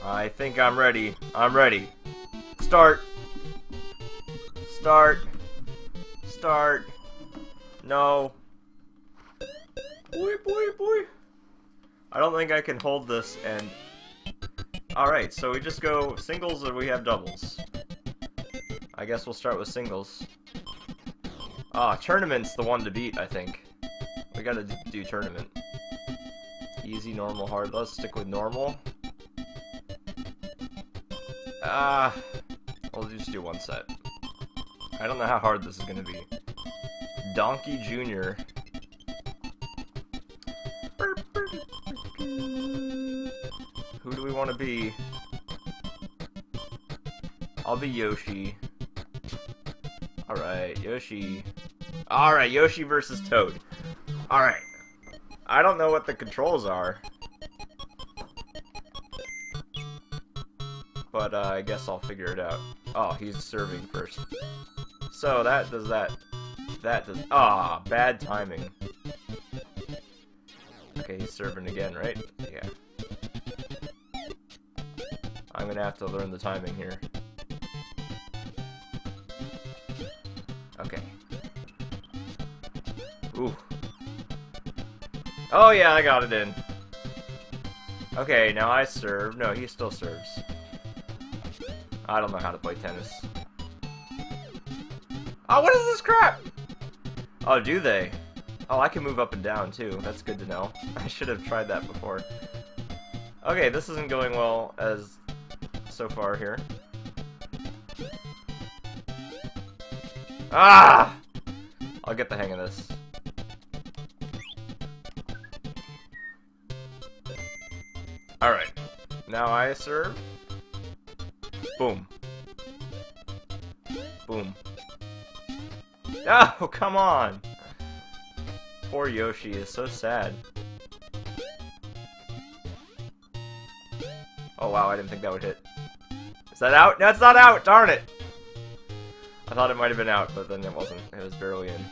I think I'm ready. I'm ready. Start. Start. Start. No. Boy, boy, boy. I don't think I can hold this and... Alright, so we just go singles or we have doubles? I guess we'll start with singles. Tournament's the one to beat, I think. We gotta do tournament. Easy, normal, hard. Let's stick with normal. We'll just do one set. I don't know how hard this is gonna be. Donkey Jr. Who do we want to be? I'll be Yoshi. Alright, Yoshi. Alright, Yoshi versus Toad. Alright. I don't know what the controls are. But I guess I'll figure it out. Oh, he's serving first. So that does that. That does... bad timing. Okay, he's serving again, right? Yeah. I'm gonna have to learn the timing here. Okay. Ooh. Oh yeah, I got it in. Okay, now I serve. No, he still serves. I don't know how to play tennis. Oh, what is this crap? Oh, do they? Oh, I can move up and down too. That's good to know. I should have tried that before. Okay, this isn't going well as so far here. Ah! I'll get the hang of this. Alright. Now I serve. Boom. Boom. Oh, come on! Poor Yoshi is so sad. Oh wow, I didn't think that would hit. Is that out? No, it's not out! Darn it! I thought it might have been out, but then it wasn't. It was barely in.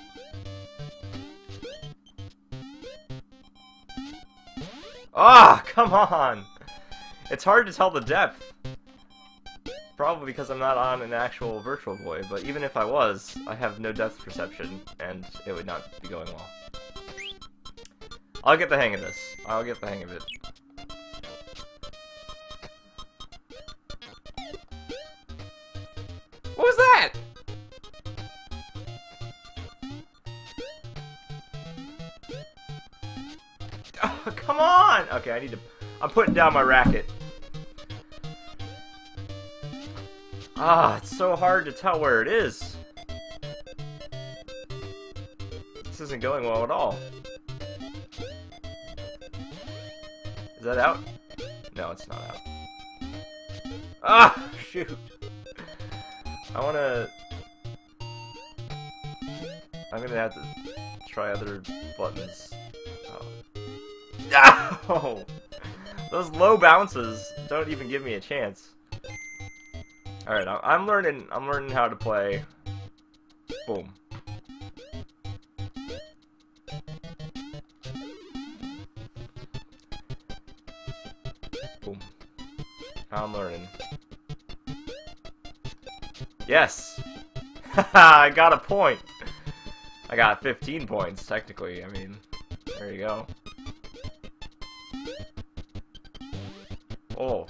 Ah, come on! It's hard to tell the depth. Probably because I'm not on an actual Virtual Boy, but even if I was, I have no depth perception, and it would not be going well. I'll get the hang of this. I'll get the hang of it. What was that? Oh, come on! Okay, I need to... I'm putting down my racket. It's so hard to tell where it is. This isn't going well at all. Is that out? No, it's not out. Shoot. I'm gonna have to try other buttons. Oh. Those low bounces don't even give me a chance. Alright, I'm learning how to play. Boom. Boom. I'm learning. Yes! I got a point! I got 15 points, technically. I mean, there you go. Oh.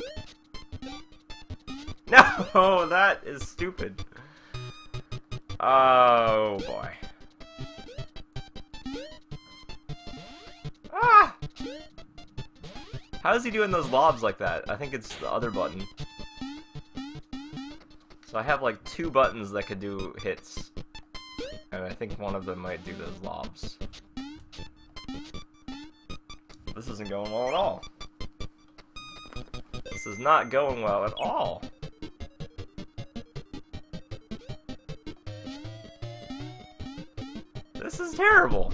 No, that is stupid. Oh, boy. Ah! How is he doing those lobs like that? I think it's the other button. So I have like 2 buttons that could do hits. And I think one of them might do those lobs. This isn't going well at all. This is not going well at all. This is terrible.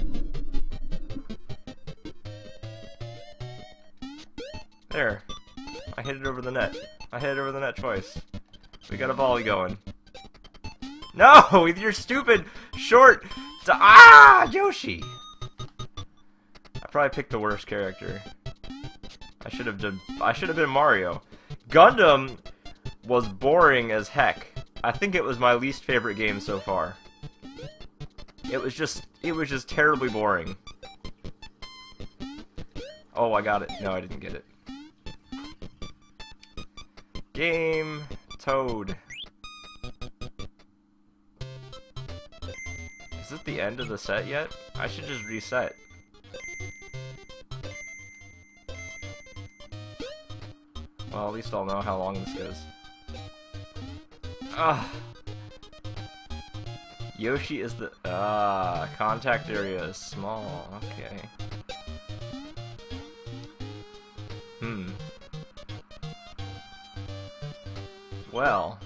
There. I hit it over the net. I hit it over the net twice. We got a volley going. No! With your stupid short... Yoshi! I probably picked the worst character. I should have been Mario. Gundam was boring as heck. I think it was my least favorite game so far. It was just terribly boring. Oh, I got it. No, I didn't get it. Game Toad. Is it the end of the set yet? I should just reset. Well, at least I'll know how long this goes. Ugh. Yoshi is the... contact area is small. Okay. Well.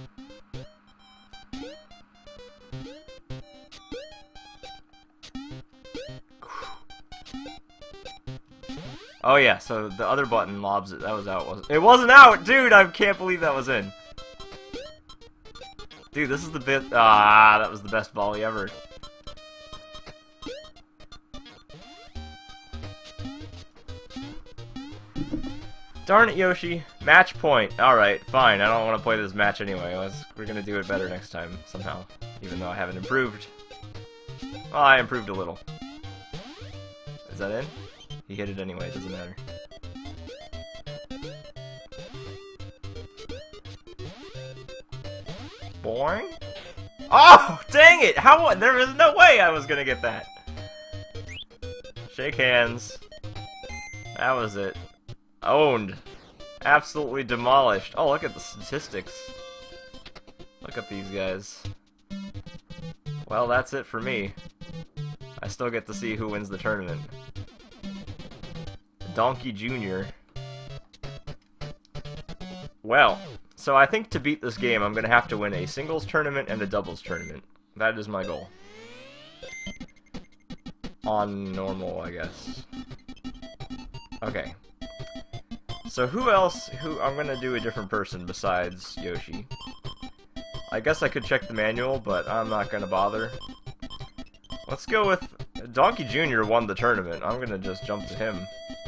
Oh yeah, so the other button lobs it. That was out, wasn't it? It wasn't out! Dude, I can't believe that was in. Dude, this is the bit. That was the best volley ever. Darn it, Yoshi. Match point. Alright, fine. I don't want to play this match anyway. We're gonna do it better next time, somehow. Even though I haven't improved. Well, I improved a little. Is that in? He hit it anyway, it doesn't matter. Boing? Oh, dang it! How? There was no way I was gonna get that. Shake hands. That was it. Owned. Absolutely demolished. Oh, look at the statistics. Look at these guys. Well, that's it for me. I still get to see who wins the tournament. Donkey Jr. Well, so I think to beat this game, I'm gonna have to win a singles tournament and a doubles tournament. That is my goal. On normal, I guess. Okay. So who else? I'm gonna do a different person besides Yoshi. I guess I could check the manual, but I'm not gonna bother. Let's go with Donkey Jr. won the tournament. I'm gonna just jump to him.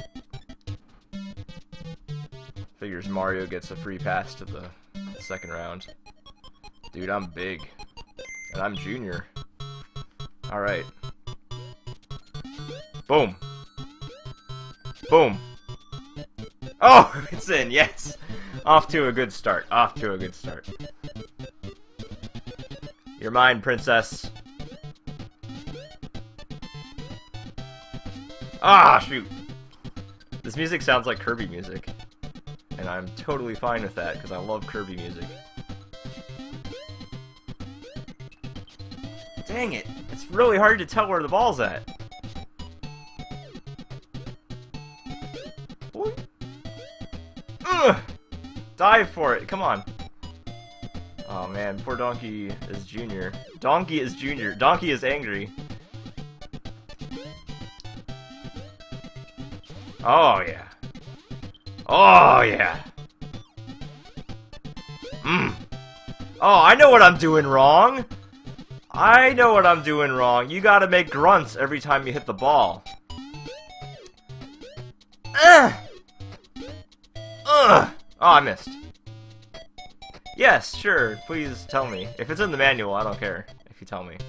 Figures Mario gets a free pass to the second round. Dude, I'm big. And I'm Junior. Alright. Boom. Boom. Oh, it's in, yes! Off to a good start. Off to a good start. You're mine, princess. Ah, shoot. This music sounds like Kirby music. And I'm totally fine with that, because I love Kirby music. Dang it! It's really hard to tell where the ball's at. Ugh! Dive for it, come on. Oh man, poor Donkey is Junior. Donkey is Junior. Donkey is angry. Oh yeah. Oh yeah. Oh, I know what I'm doing wrong. I know what I'm doing wrong. You gotta make grunts every time you hit the ball. Oh, I missed. Yes, sure. Please tell me. If it's in the manual, I don't care if you tell me.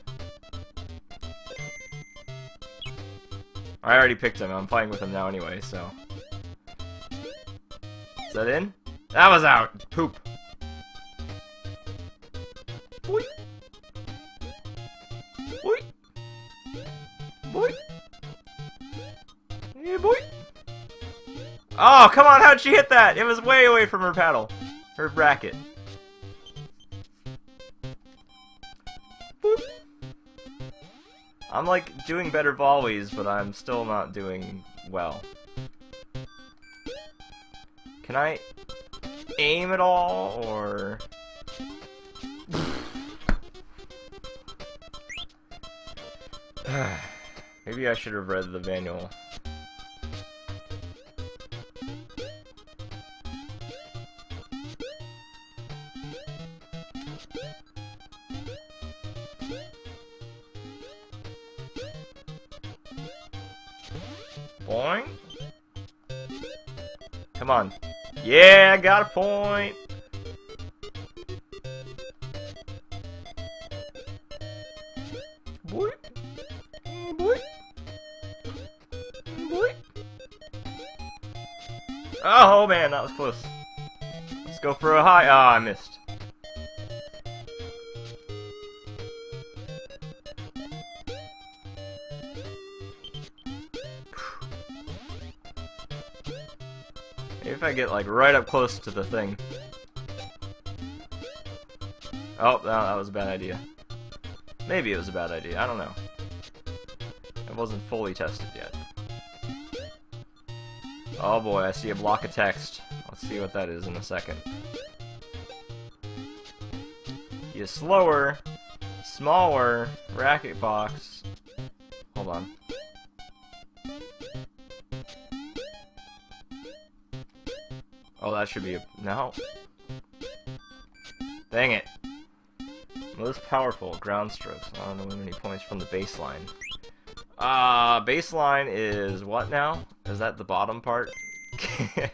I already picked him. I'm playing with him now anyway, so. Is that in? That was out! Poop. Boy. Boy. Boy. Yeah, boy. Oh, come on, how'd she hit that? It was way away from her paddle. Her bracket. Boop. I'm like doing better volleys, but I'm still not doing well. Can I aim at all, or... Maybe I should have read the manual. Boing. Come on. Yeah, I got a point. Boy. Boy. Boy. Oh man, that was close. Let's go for a high. Ah, I missed. Maybe if I get like right up close to the thing. Oh, no, that was a bad idea. Maybe it was a bad idea. I don't know. It wasn't fully tested yet. Oh boy, I see a block of text. Let's see what that is in a second. You slower, smaller, racket box. Hold on. Oh, that should be a... No. Dang it. Most powerful, ground strokes. I don't know how many points from the baseline. Baseline is what now? Is that the bottom part? This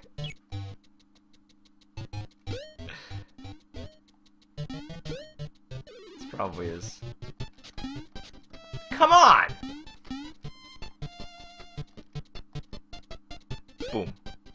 probably is. Come on! Boom.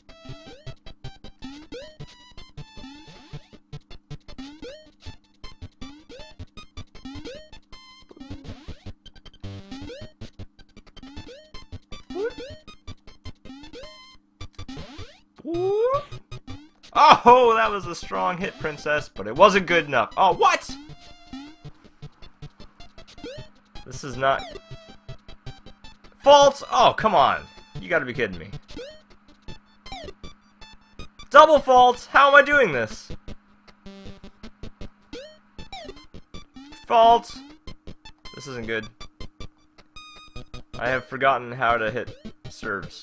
Oh, that was a strong hit, Princess, but it wasn't good enough. Oh, what? This is not... Fault? Oh, come on. You gotta be kidding me. Double fault? How am I doing this? Fault. This isn't good. I have forgotten how to hit serves.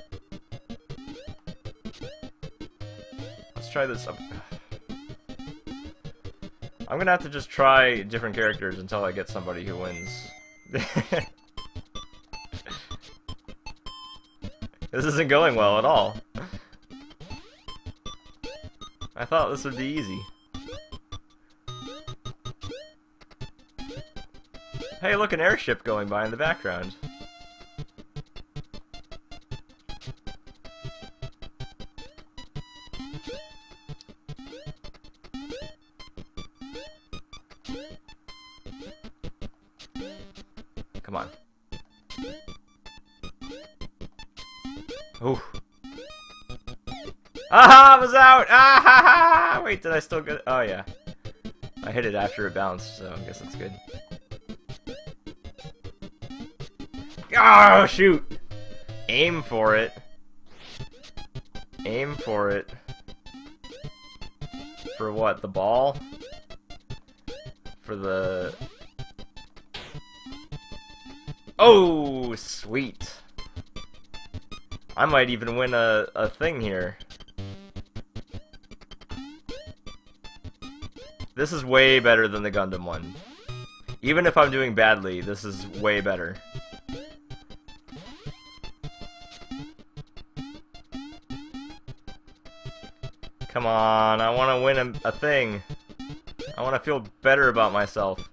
Let's try this. I'm gonna have to just try different characters until I get somebody who wins. This isn't going well at all. I thought this would be easy. Hey, look, an airship going by in the background. Come on. Ooh. Aha! I was out! Ah! Wait, did I still get it? Oh, yeah. I hit it after it bounced, so I guess that's good. Oh, shoot! Aim for it. Aim for it. For what? The ball? For the... Oh, sweet. I might even win a thing here. This is way better than the Gundam one. Even if I'm doing badly, this is way better. Come on, I want to win a thing. I want to feel better about myself.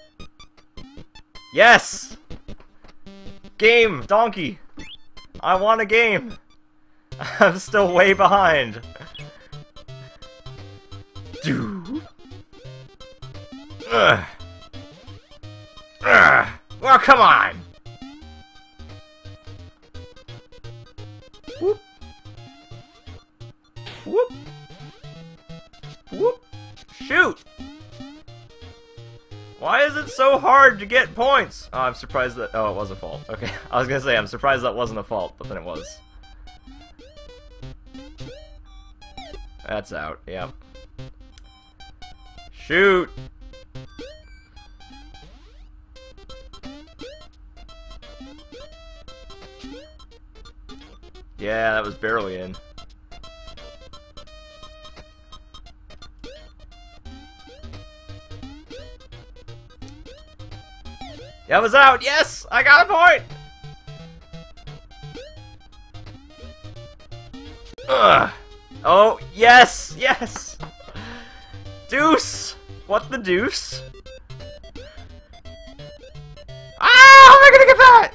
Yes! Game! Donkey! I want a game! I'm still way behind. Dude. Ugh. Ugh. Well, come on! Whoop. Whoop. Whoop. Shoot! Why is it so hard to get points? Oh, I'm surprised that... Oh, it was a fault. Okay, I was gonna say, I'm surprised that wasn't a fault, but then it was. That's out, yep. Shoot! Yeah, that was barely in. Yeah, I was out! Yes! I got a point! Ugh! Oh, yes! Yes! Deuce! What the deuce? Ah! How am I gonna get that?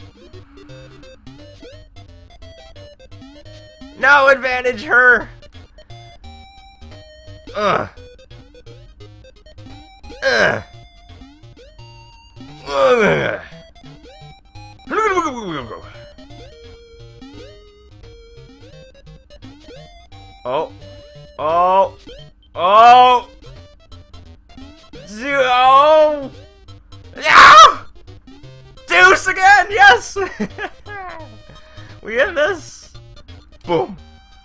No advantage, her! Ugh. Ugh. Ugh. Oh. Oh. Oh. Oh. Yeah. Deuce again. Yes. We in this. Boom.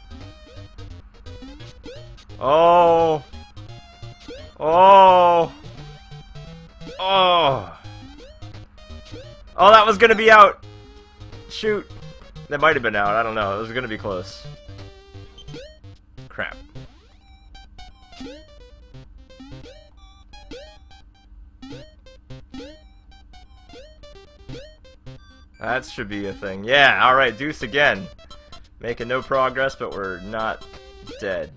Oh. Oh. Oh. Oh, that was gonna be out. Shoot. That might have been out. I don't know. It was gonna be close. Crap. That should be a thing. Yeah, alright, deuce again. Making no progress, but we're not dead.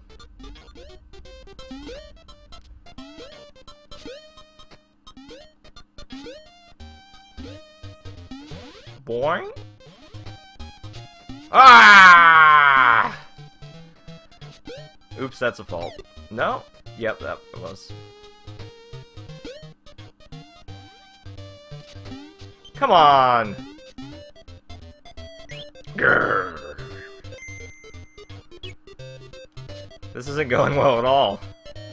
Boing? Ah! Oops, that's a fault. No? Yep, that was. Come on! Grrr. This isn't going well at all.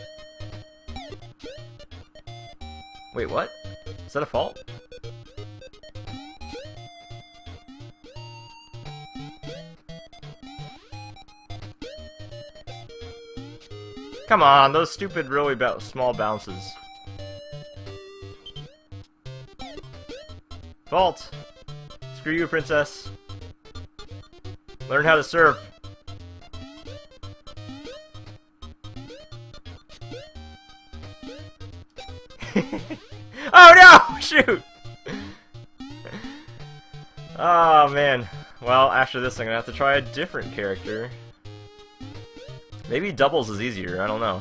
Wait, what? Is that a fault? Come on, those stupid, really small bounces. Fault! Screw you, princess. Learn how to serve. Oh no! Shoot! Oh man. Well, after this I'm gonna have to try a different character. Maybe doubles is easier, I don't know.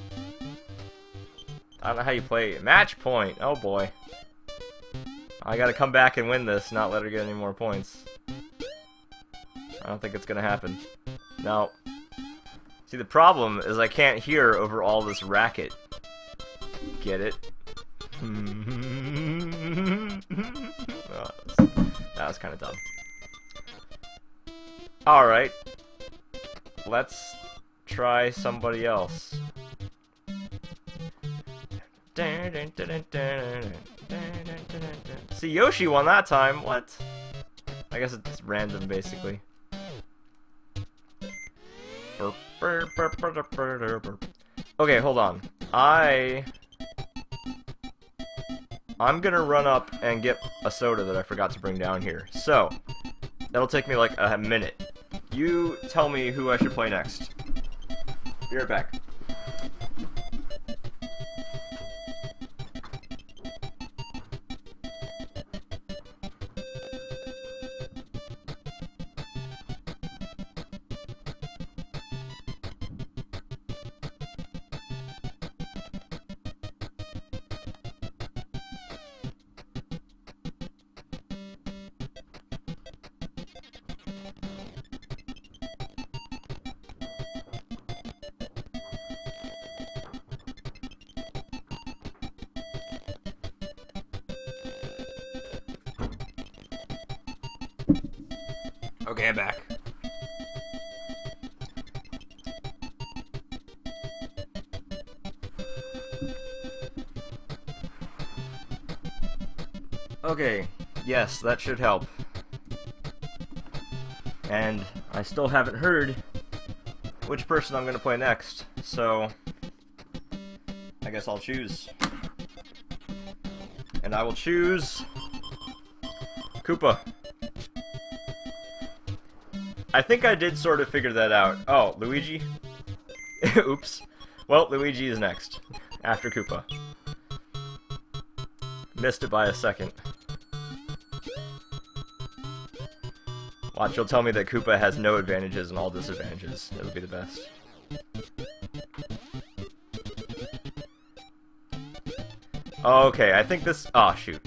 I don't know how you play. Match point! Oh boy. I gotta come back and win this, not let her get any more points. I don't think it's gonna happen. No. See, the problem is I can't hear over all this racket. Get it? Oh, that was kind of dumb. Alright. Let's try somebody else. See, Yoshi won that time. What? I guess it's random, basically. Okay, hold on. I'm gonna run up and get a soda that I forgot to bring down here. So, that'll take me like a minute. You tell me who I should play next. Be right back. Okay, I'm back. Okay, yes, that should help. And I still haven't heard which person I'm gonna play next, so I guess I'll choose. And I will choose Koopa. I think I did sort of figure that out. Oh, Luigi? Oops. Well, Luigi is next, after Koopa. Missed it by a second. Watch, you'll tell me that Koopa has no advantages and all disadvantages. It'll be the best. Okay, I think this... Oh, shoot.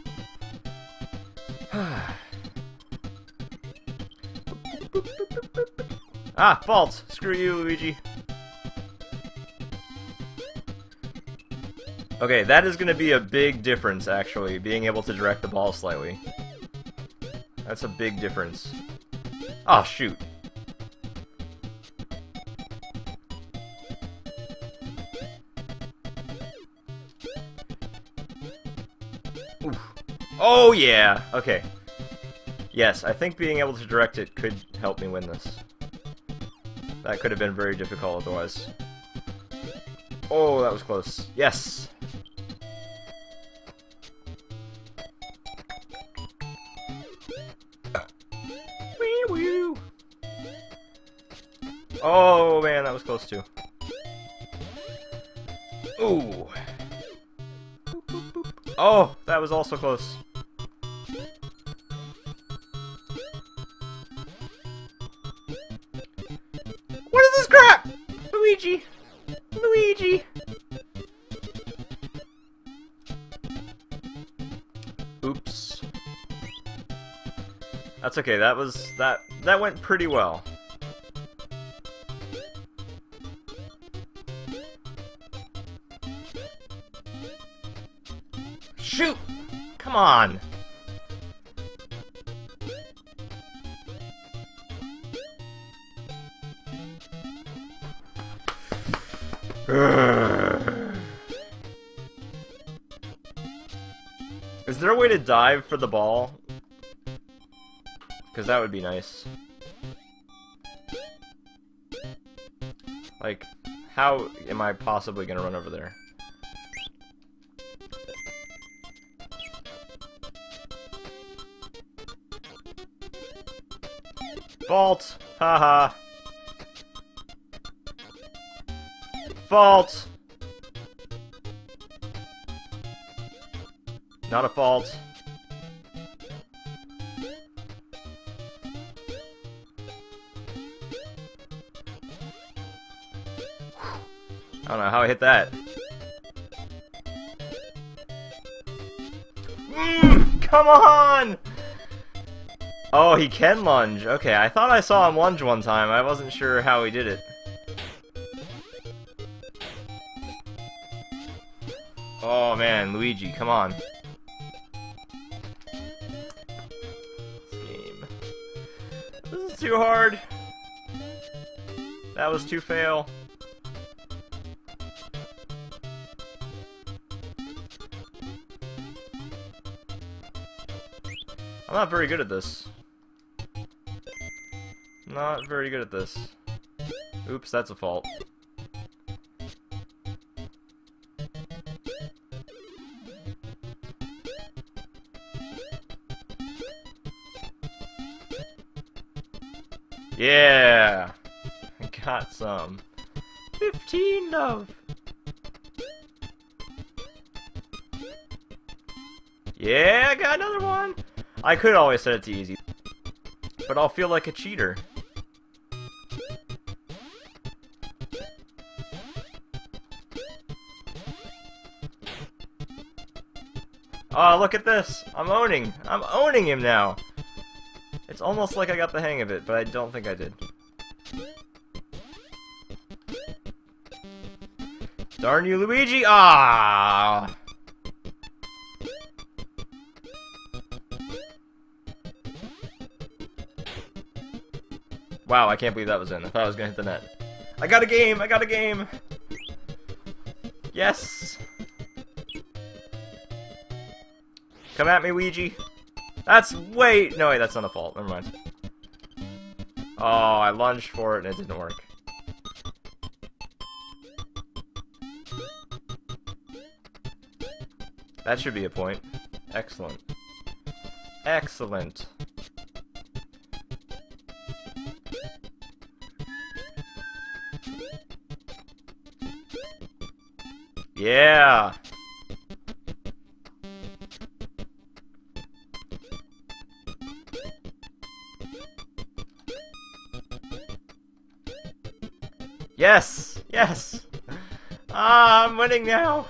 Ah, fault! Screw you, Luigi. Okay, that is going to be a big difference, actually, being able to direct the ball slightly. That's a big difference. Oh, shoot. Oof. Oh, yeah! Okay. Yes, I think being able to direct it could help me win this. That could have been very difficult otherwise. Oh, that was close. Yes! Wee-woo! Oh, man, that was close too. Ooh! Boop, boop, boop. Oh, that was also close. What is this crap? Luigi! Luigi! Oops. That's okay, that went pretty well. Shoot! Come on! Is there a way to dive for the ball? Because that would be nice. Like, how am I possibly gonna run over there? Fault! Haha! Fault! Not a fault. I don't know how I hit that. Come on! Oh, he can lunge. Okay, I thought I saw him lunge one time. I wasn't sure how he did it. Oh man, Luigi, come on. This game. This is too hard. That was too fail. I'm not very good at this. Not very good at this. Oops, that's a fault. Yeah! I got some. 15 love! Yeah, I got another one! I could always set it to easy, but I'll feel like a cheater. Oh, look at this! I'm owning him now! It's almost like I got the hang of it, but I don't think I did. Darn you, Luigi! Ah! Wow, I can't believe that was in. I thought I was gonna hit the net. I got a game! I got a game! Yes! Come at me, Ouija! That's way... No, wait, that's not a fault. Never mind. Oh, I lunged for it and it didn't work. That should be a point. Excellent. Excellent. Yeah! Yes! Yes! Ah, I'm winning now!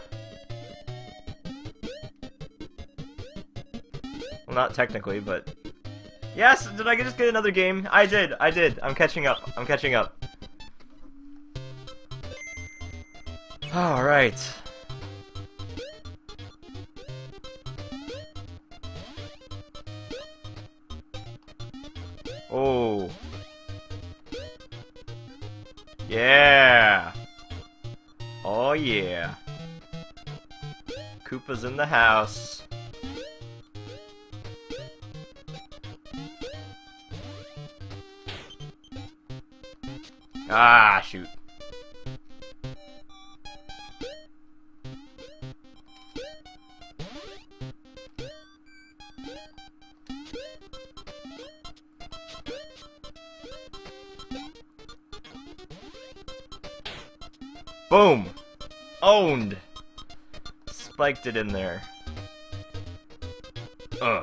Well, not technically, but... Yes! Did I just get another game? I did! I did! I'm catching up. I'm catching up. Alright. Oh. Yeah! Oh yeah. Koopa's in the house. Ah, shoot. Boom! Owned! Spiked it in there. Ugh.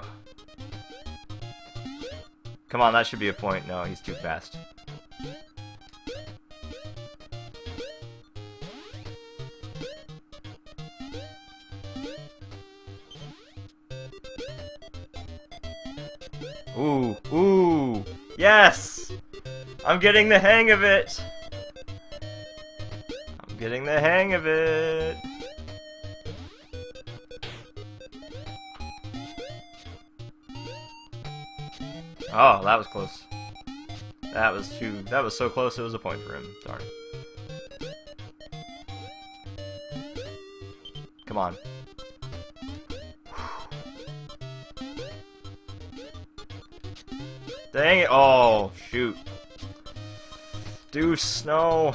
Come on, that should be a point. No, he's too fast. Ooh, ooh! Yes! I'm getting the hang of it! I'm getting the hang of it! Oh, that was close. That was so close it was a point for him. Darn. Come on. Dang it! Oh, shoot. Deuce, no.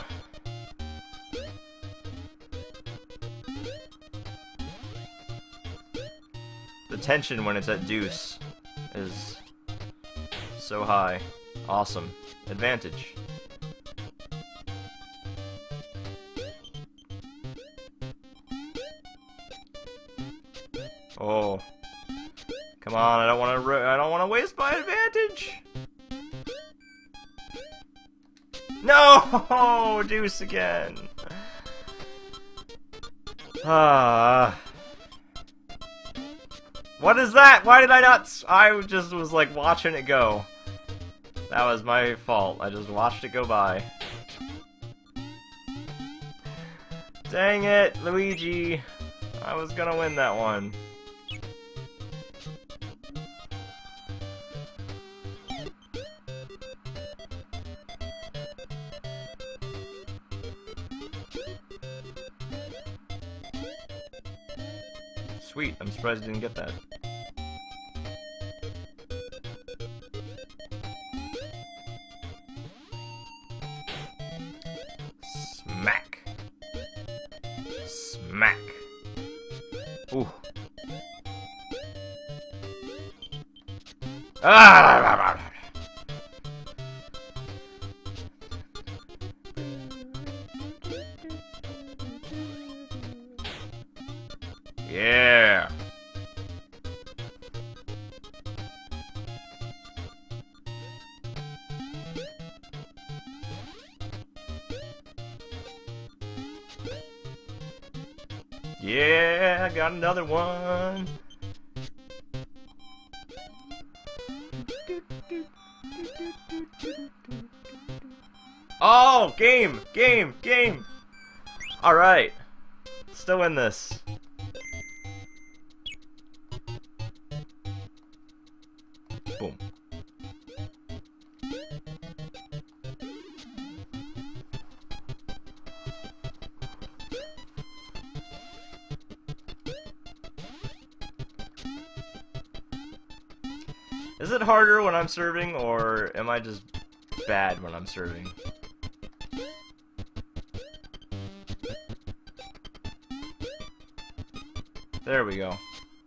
The tension when it's at deuce is so high. Awesome. Advantage. Oh. Come on, I don't want to waste my advantage. No! Deuce again. Ah. What is that? Why did I not? I just was like watching it go. That was my fault. I just watched it go by. Dang it, Luigi. I was gonna win that one. Sweet, I'm surprised you didn't get that. Smack. Smack. Ooh. Ah! Yeah. Yeah, I got another one. Oh, game. All right. Still in this. Boom. Is it harder when I'm serving, or am I just bad when I'm serving? There we go.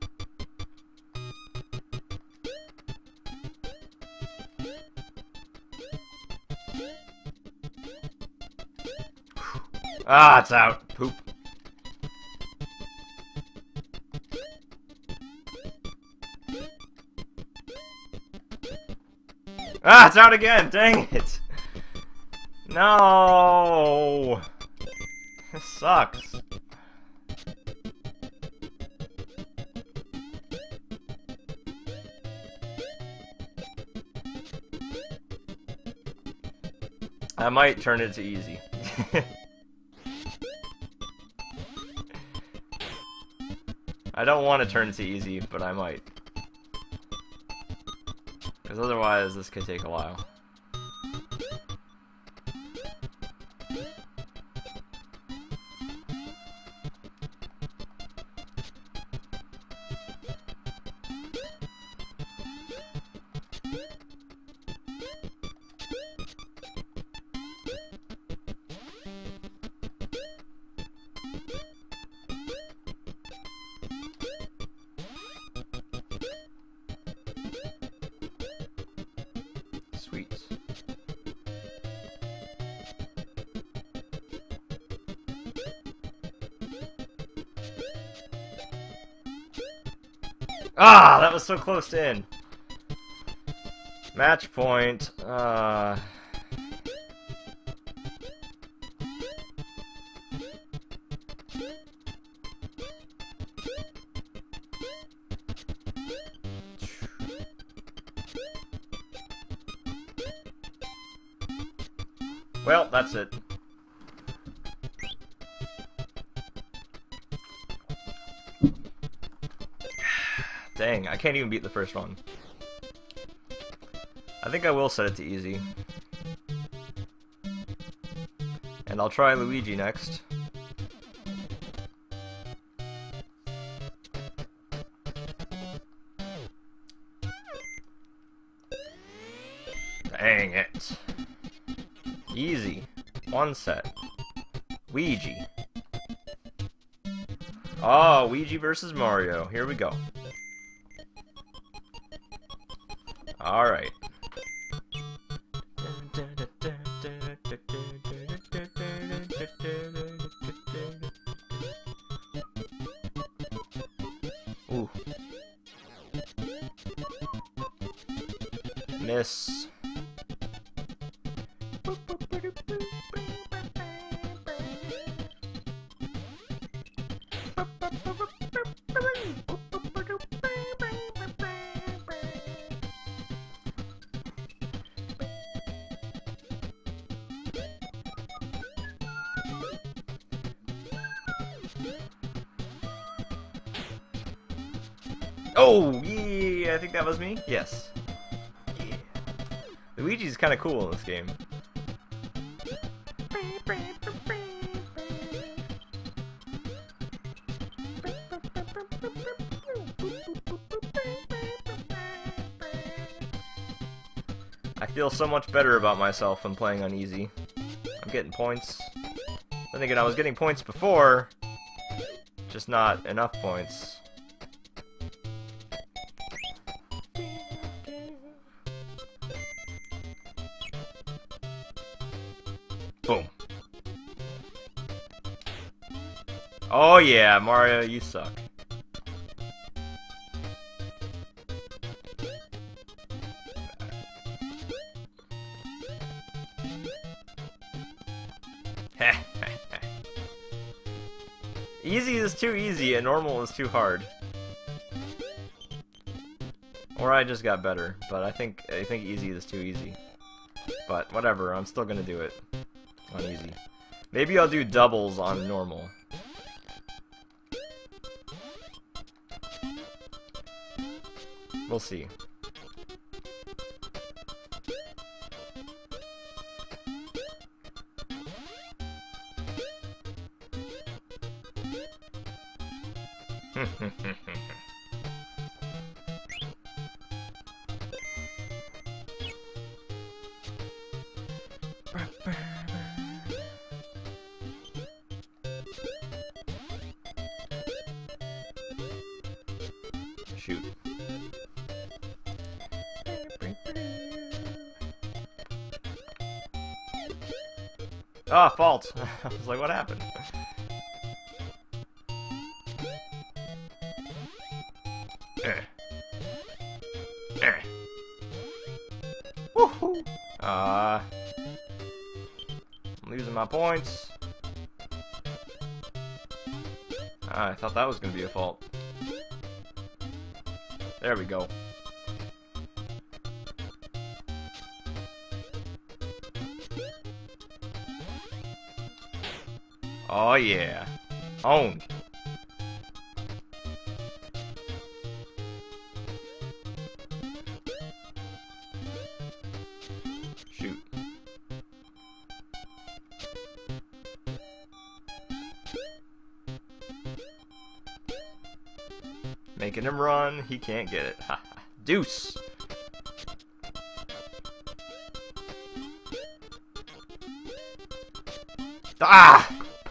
Ah, it's out. Poop. Ah, it's out again! Dang it! No! This sucks. I might turn it to easy. I don't want to turn it to easy, but I might. Because otherwise, this could take a while. Sweet. Ah, that was so close to end. Match point. Well, that's it. Dang, I can't even beat the first one. I think I will set it to easy. And I'll try Luigi next. Dang it. Easy. One set. Ouija. Oh, Ouija versus Mario. Here we go. Alright. Ooh. Miss. Oh, yeah, I think that was me. Yes. Yeah. Luigi's kind of cool in this game. I feel so much better about myself when playing on easy. I'm getting points. Then again, I was getting points before, just not enough points. Boom. Oh yeah, Mario, you suck. Easy is too easy and normal is too hard. Or I just got better, but I think easy is too easy. But whatever, I'm still gonna do it on easy. Maybe I'll do doubles on normal. We'll see. Shoot. Ah, fault. I was like, what happened? Woohoo! I'm losing my points. Ah, I thought that was gonna be a fault. There we go. Oh yeah. Owned. Shoot. Making him run, he can't get it. Deuce! Ah!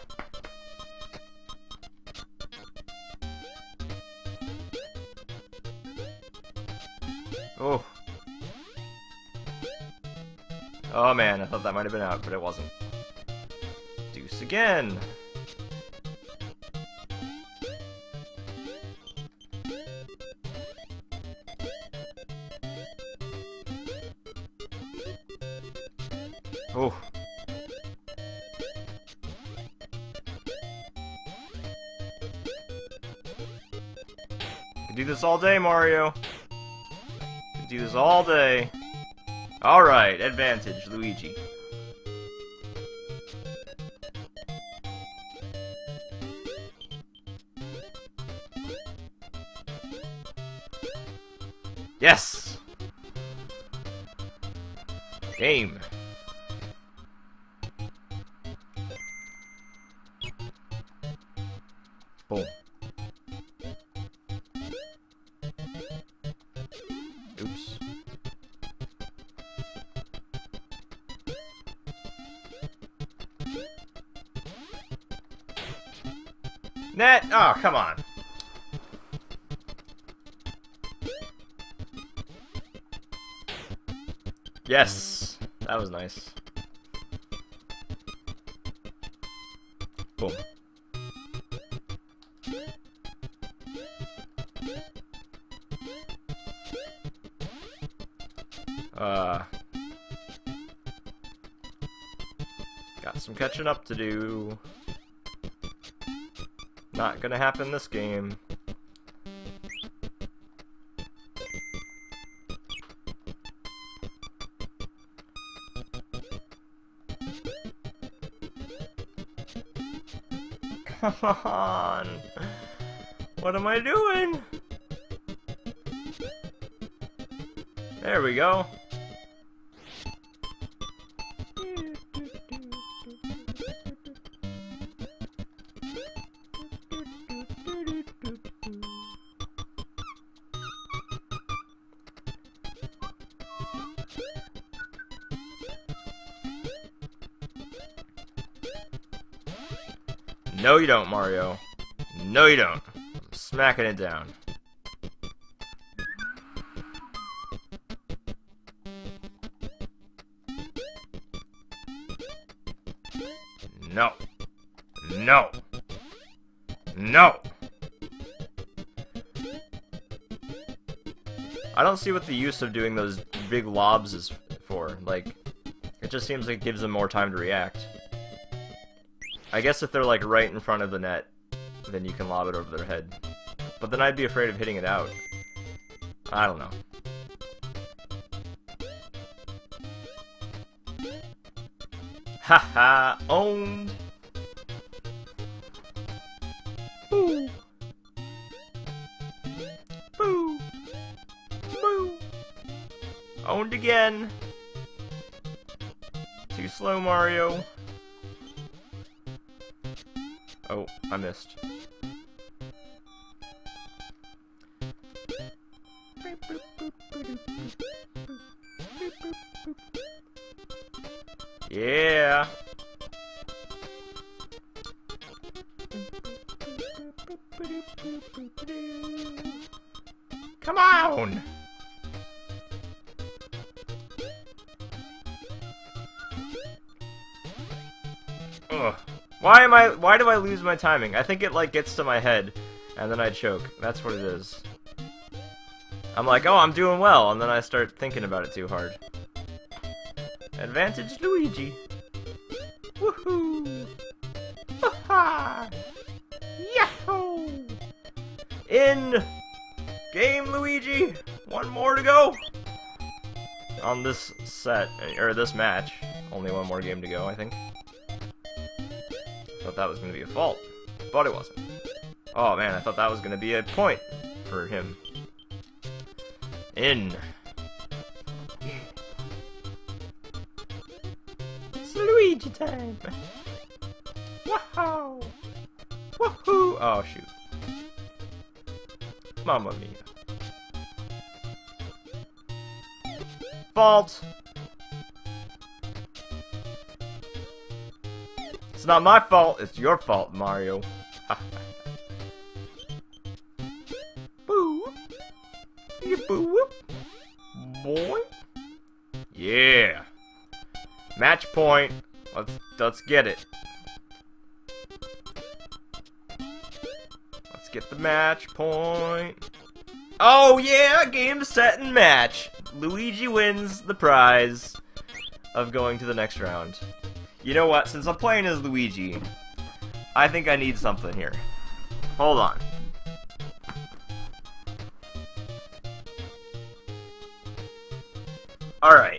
Oh. Oh man, I thought that might have been out, but it wasn't. Deuce again! Oh. Can do this all day, Mario. Can do this all day. Alright, advantage, Luigi. Yes! Game. Boom. Oops. Net! Oh, come on. Yes! That was nice. Boom. Got some catching up to do. Not gonna happen this game. Come on! What am I doing? There we go. No you don't, Mario. No you don't. I'm smacking it down. No. No. No. I don't see what the use of doing those big lobs is for. Like, it just seems like it gives them more time to react. I guess if they're like right in front of the net, then you can lob it over their head. But then I'd be afraid of hitting it out. I don't know. Haha, owned! Boo! Boo! Boo! Owned again! Too slow, Mario. Oh, I missed. Yeah. Come on. Ugh. Why do I lose my timing? I think it like gets to my head and then I choke. That's what it is. I'm like, oh, I'm doing well, and then I start thinking about it too hard. Advantage Luigi. Woohoo! Ha-ha! Yahoo! In! Game, Luigi! One more to go! On this set, or this match. Only one more game to go, I think. Thought that was gonna be a fault, but it wasn't. Oh man, I thought that was gonna be a point for him. In. It's Luigi time! Wow! Woohoo! Oh shoot. Mamma mia. Fault! It's not my fault, it's your fault, Mario. Boo! You boo! Boy! Yeah! Match point. Let's get it. Let's get the match point. Oh yeah! Game, set, and match! Luigi wins the prize of going to the next round. You know what? Since I'm playing as Luigi, I think I need something here. Hold on. Alright.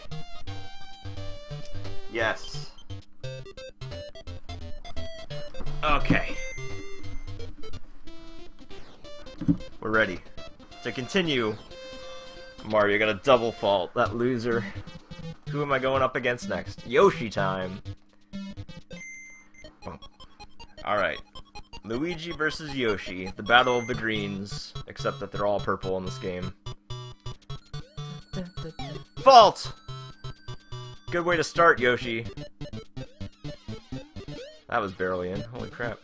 Yes. Okay. We're ready to continue. Mario got a double fault, that loser. Who am I going up against next? Yoshi time. Alright. Luigi versus Yoshi. The battle of the greens. Except that they're all purple in this game. Fault! Good way to start, Yoshi. That was barely in. Holy crap.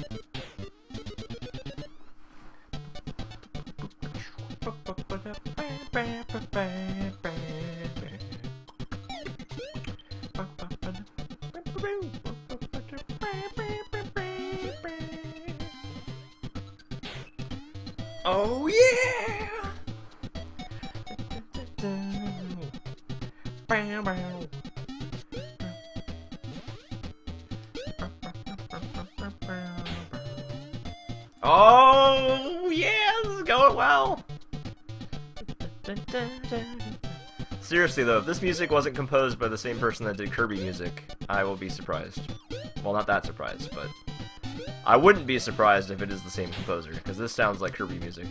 Oh yeah! Oh yeah, this is going well. Seriously though, if this music wasn't composed by the same person that did Kirby music, I will be surprised. Well, not that surprised, but I wouldn't be surprised if it is the same composer, because this sounds like Kirby music.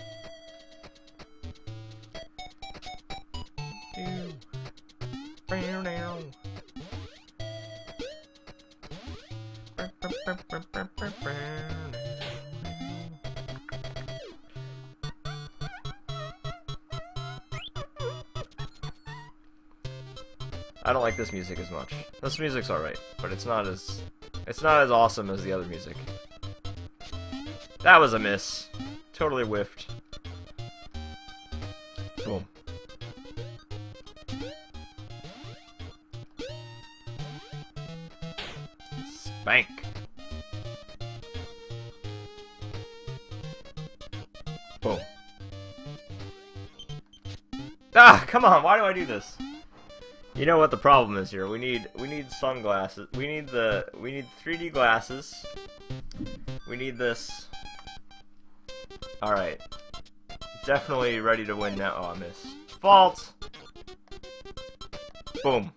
I don't like this music as much. This music's alright, but it's not as awesome as the other music. That was a miss. Totally whiffed. Boom. Spank. Boom. Ah, come on, why do I do this? You know what the problem is here. We need sunglasses. We need 3D glasses. We need this. Alright. Definitely ready to win now. Oh, I missed. Fault! Boom.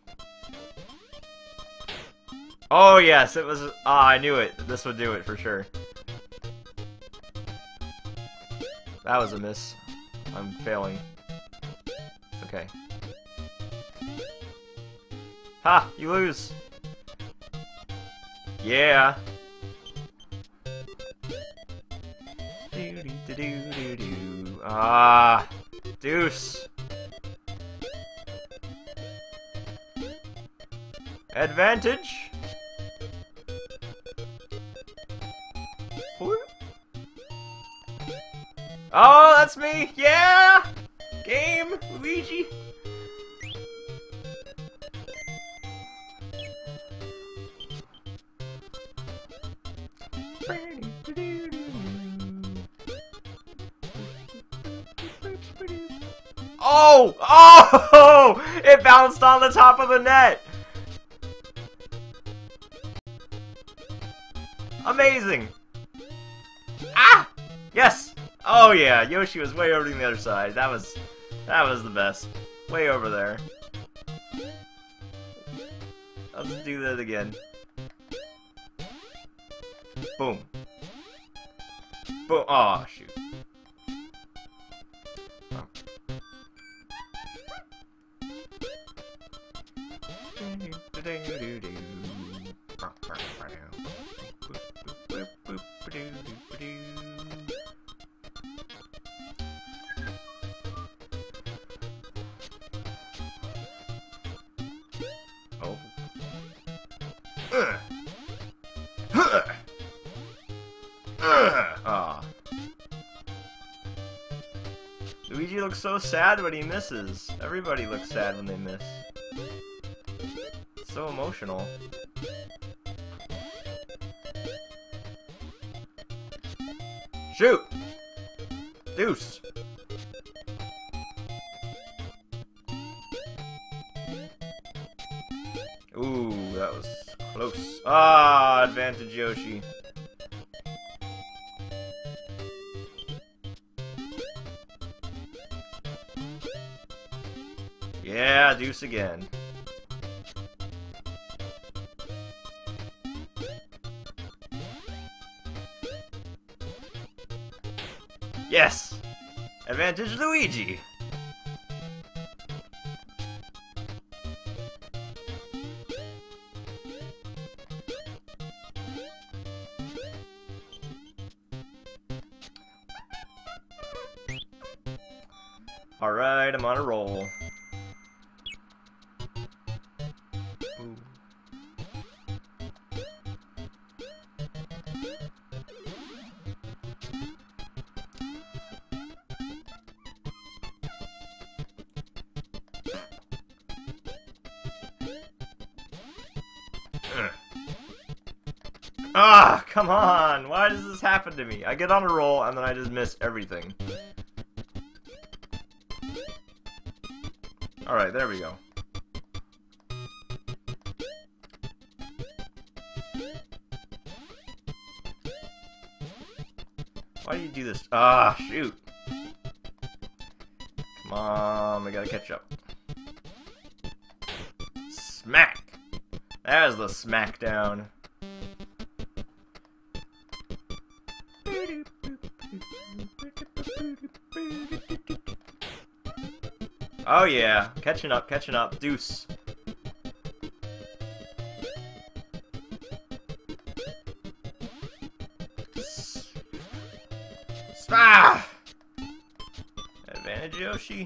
Oh yes, it was I knew it. This would do it for sure. That was a miss. I'm failing. It's okay. Ha! You lose! Yeah! Ah! Deuce! Advantage! Oh, that's me! Yeah! Game! Luigi! Oh! Oh! It bounced on the top of the net! Amazing! Ah! Yes! Oh yeah, Yoshi was way over on the other side. That was the best. Way over there. Let's do that again. Boom. Boom. Oh shoot. Oh. Ah. Luigi looks so sad when he misses. Everybody looks sad when they miss. It's so emotional. Shoot! Deuce! Ooh, that was close. Ah, advantage Yoshi. Yeah, deuce again. Yes! Advantage Luigi! Alright, I'm on a roll. Ooh. Ah, come on! Why does this happen to me? I get on a roll and then I just miss everything. Alright, there we go. Why do you do this? Ah, shoot. Come on, we gotta catch up. Smack! There's the smackdown. Oh yeah, catching up, deuce. Ah! Advantage Yoshi.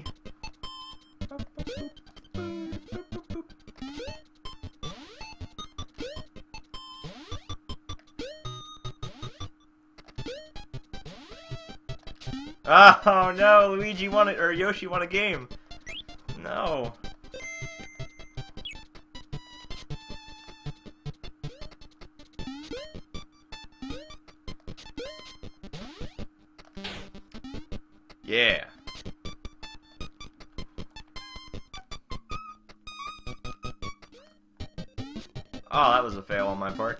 Oh no, Luigi won it, or Yoshi won a game. No. Yeah. Oh, that was a fail on my part.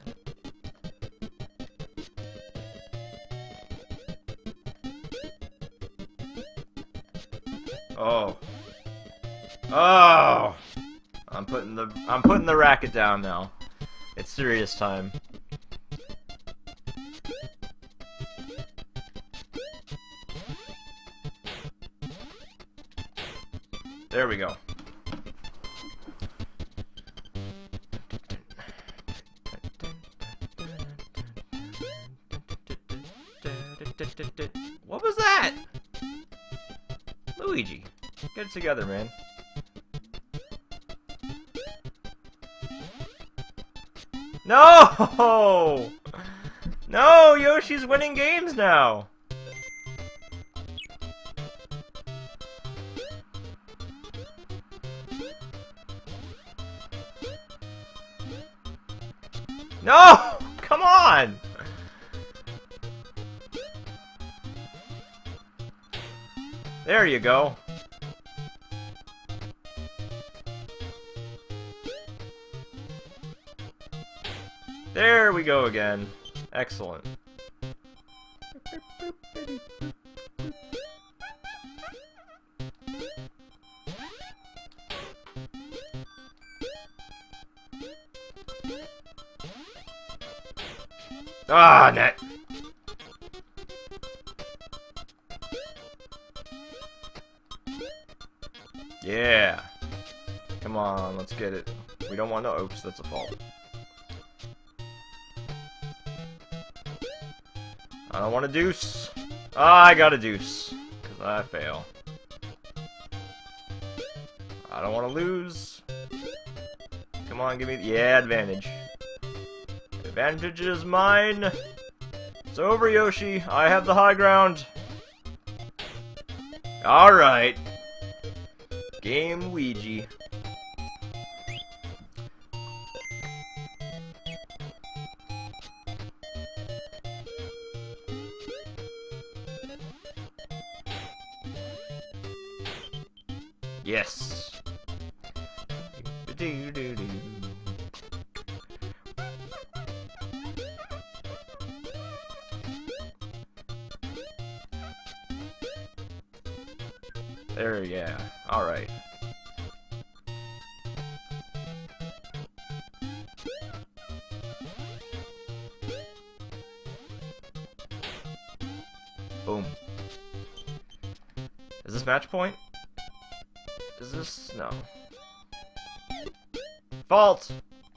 Oh. Oh! I'm putting the racket down now. It's serious time. There we go. What was that? Luigi, get it together, man. No! No, Yoshi's winning games now. No! Come on! There you go. There we go again. Excellent. Ah, net. Yeah. Come on, let's get it. We don't want no. Oops, that's a fault. I don't want a deuce. Ah, I got a deuce. Because I fail. I don't want to lose. Come on, give me... Yeah, advantage. Advantage is mine. It's over, Yoshi. I have the high ground. Alright. Game Ouija. Yes. There, yeah. Alright. Boom. Is this match point? Is this... no. Fault!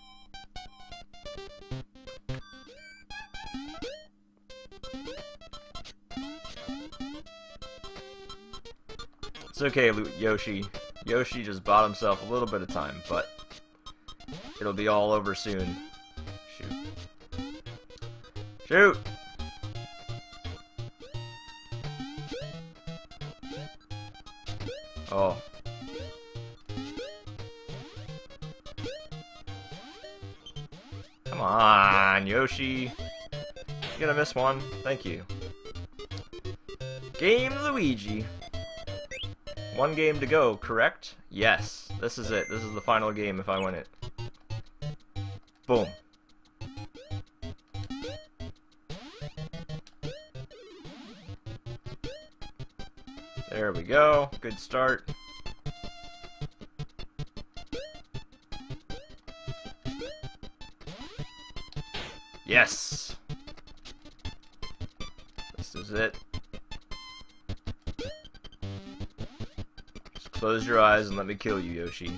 It's okay, Yoshi. Yoshi just bought himself a little bit of time, but it'll be all over soon. Shoot. Shoot! Oh. Come on, Yoshi. You're gonna miss one. Thank you. Game Luigi. One game to go, correct? Yes. This is it. This is the final game if I win it. Boom. There we go. Good start. Yes! This is it. Just close your eyes and let me kill you, Yoshi.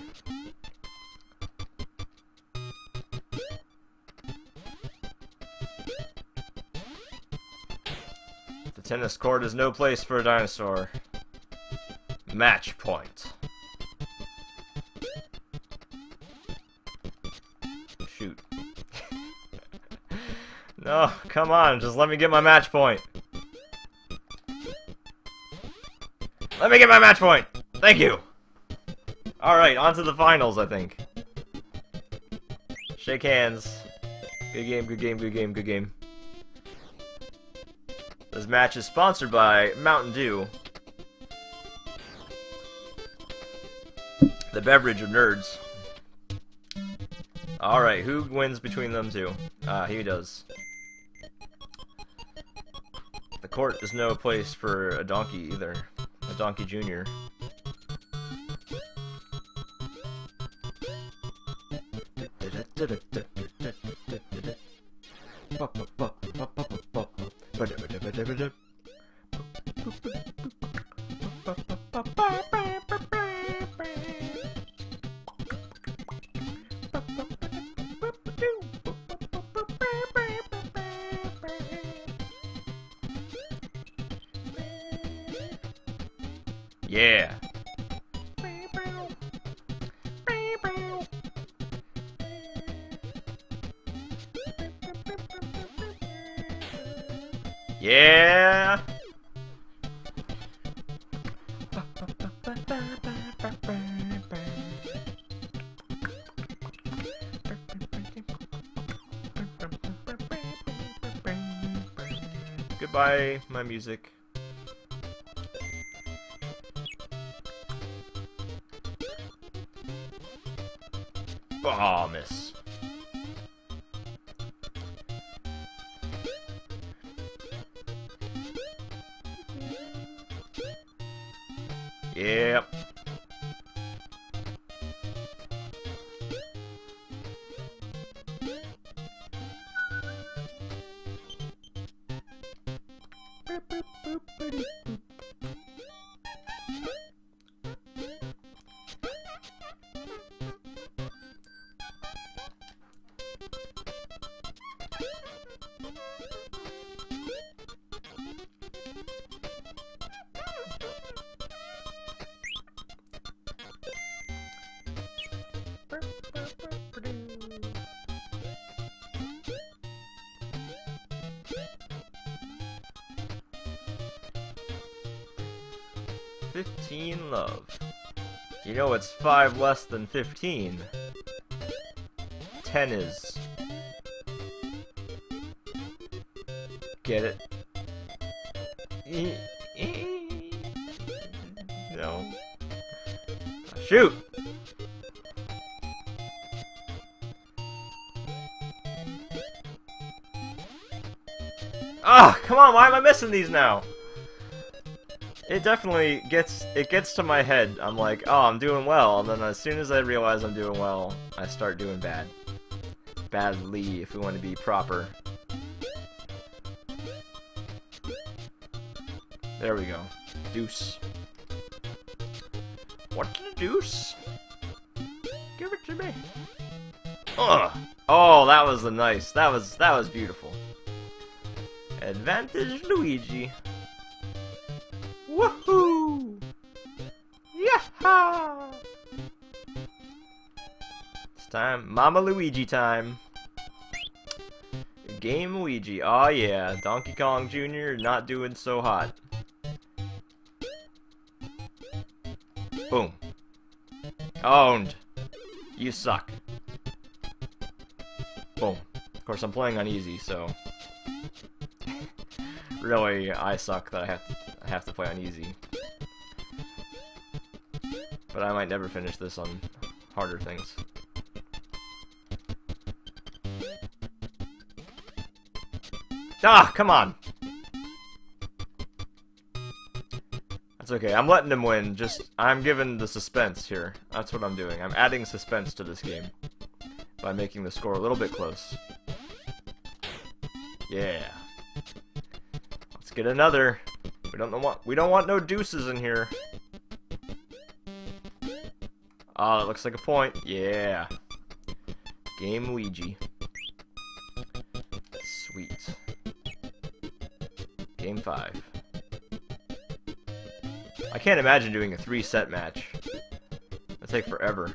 The tennis court is no place for a dinosaur. Match point. Shoot. No, come on, just let me get my match point. Let me get my match point! Thank you! Alright, on to the finals, I think. Shake hands. Good game, good game, good game, good game. This match is sponsored by Mountain Dew. The beverage of nerds. Alright, who wins between them two? He does. The court is no place for a donkey either. A donkey junior. Yeah. Yeah. Goodbye, my music. Oh, miss. Yep. $15 love. You know it's 5 less than 15. 10 is. Get it? No. Shoot! Ah, come on, why am I missing these now? It definitely gets to my head. I'm like, oh, I'm doing well, and then as soon as I realize I'm doing well, I start doing bad. Badly, if we want to be proper. There we go. Deuce. What's the deuce? Give it to me. Ugh. Oh, that was nice. That was beautiful. Advantage Luigi. Woohoo! Yaha! It's time. Mama Luigi time. Game Luigi. Oh yeah. Donkey Kong Jr. not doing so hot. Boom. Owned. You suck. Boom. Of course, I'm playing on easy, so... really, I suck that I have to play on easy. But I might never finish this on harder things. Ah, come on! That's okay, I'm letting him win, I'm giving the suspense here. That's what I'm doing. I'm adding suspense to this game. By making the score a little bit close. Yeah. Let's get another. We don't want no deuces in here. Oh, that looks like a point. Yeah. Game Luigi. Sweet. Game 5. I can't imagine doing a 3-set match. That'd take forever.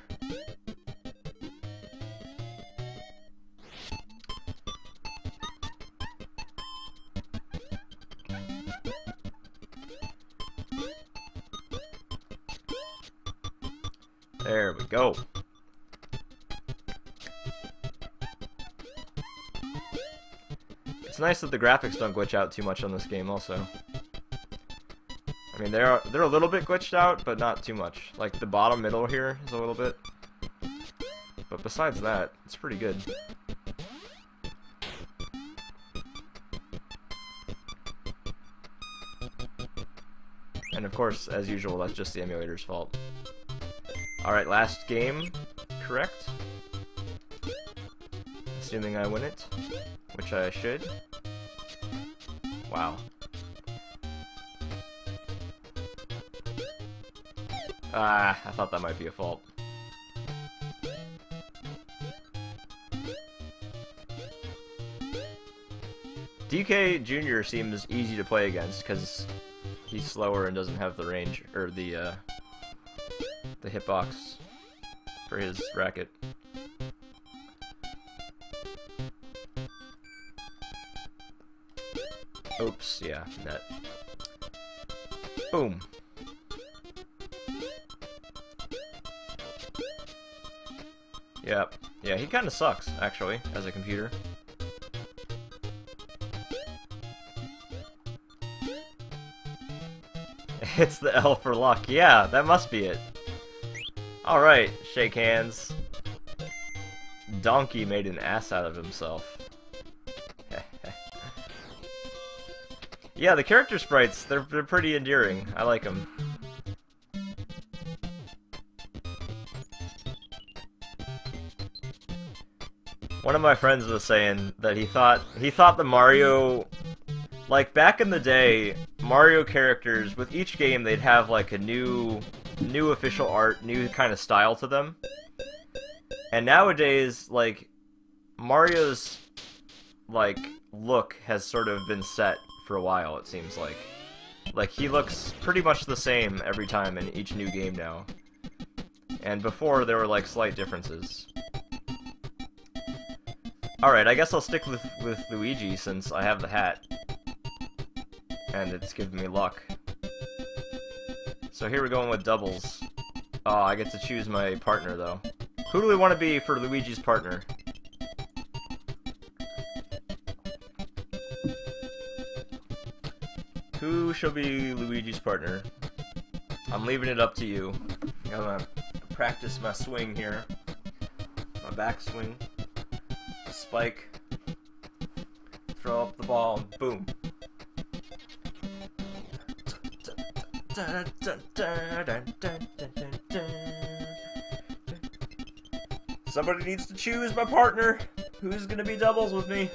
There we go. It's nice that the graphics don't glitch out too much on this game also. I mean, they're a little bit glitched out, but not too much. Like, the bottom middle here is a little bit. But besides that, it's pretty good. And of course, as usual, that's just the emulator's fault. Alright, last game, correct? Assuming I win it, which I should. Wow. Ah, I thought that might be a fault. DK Jr. seems easy to play against, because he's slower and doesn't have the range, or the hitbox for his racket. Oops, yeah, net. Boom. Yep. Yeah, he kinda sucks, actually, as a computer. It's the L for luck. Yeah, that must be it. Alright, shake hands. Donkey made an ass out of himself. Yeah, the character sprites, they're pretty endearing. I like them. One of my friends was saying that he thought the Mario Like, back in the day, Mario characters, with each game, they'd have, like, a new official art, new kind of style to them. And nowadays, like, Mario's, like, look has sort of been set for a while, it seems like. Like, he looks pretty much the same every time in each new game now. And before, there were, like, slight differences. Alright, I guess I'll stick with Luigi since I have the hat. And it's giving me luck. So here we're going with doubles. Oh, I get to choose my partner, though. Who do we want to be for Luigi's partner? Who shall be Luigi's partner? I'm leaving it up to you. I'm gonna practice my swing here. My back swing. Spike. Throw up the ball and boom. Somebody needs to choose my partner. Who's gonna be doubles with me?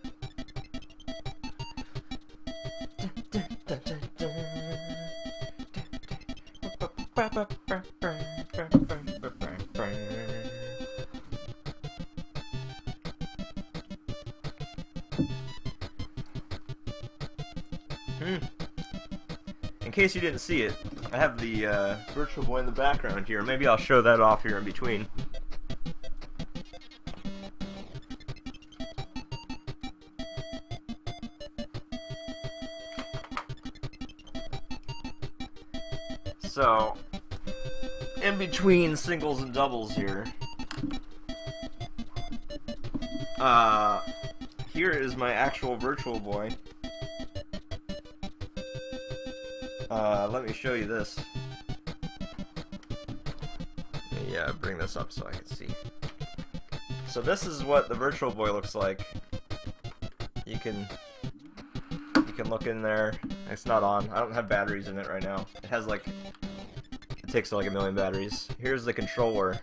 In case you didn't see it, I have the Virtual Boy in the background here. Maybe I'll show that off here in between. So, in between singles and doubles here, here is my actual Virtual Boy. Let me show you this. Yeah, bring this up so I can see. So this is what the Virtual Boy looks like. You can look in there. It's not on. I don't have batteries in it right now. It has like, it takes like 1,000,000 batteries. Here's the controller.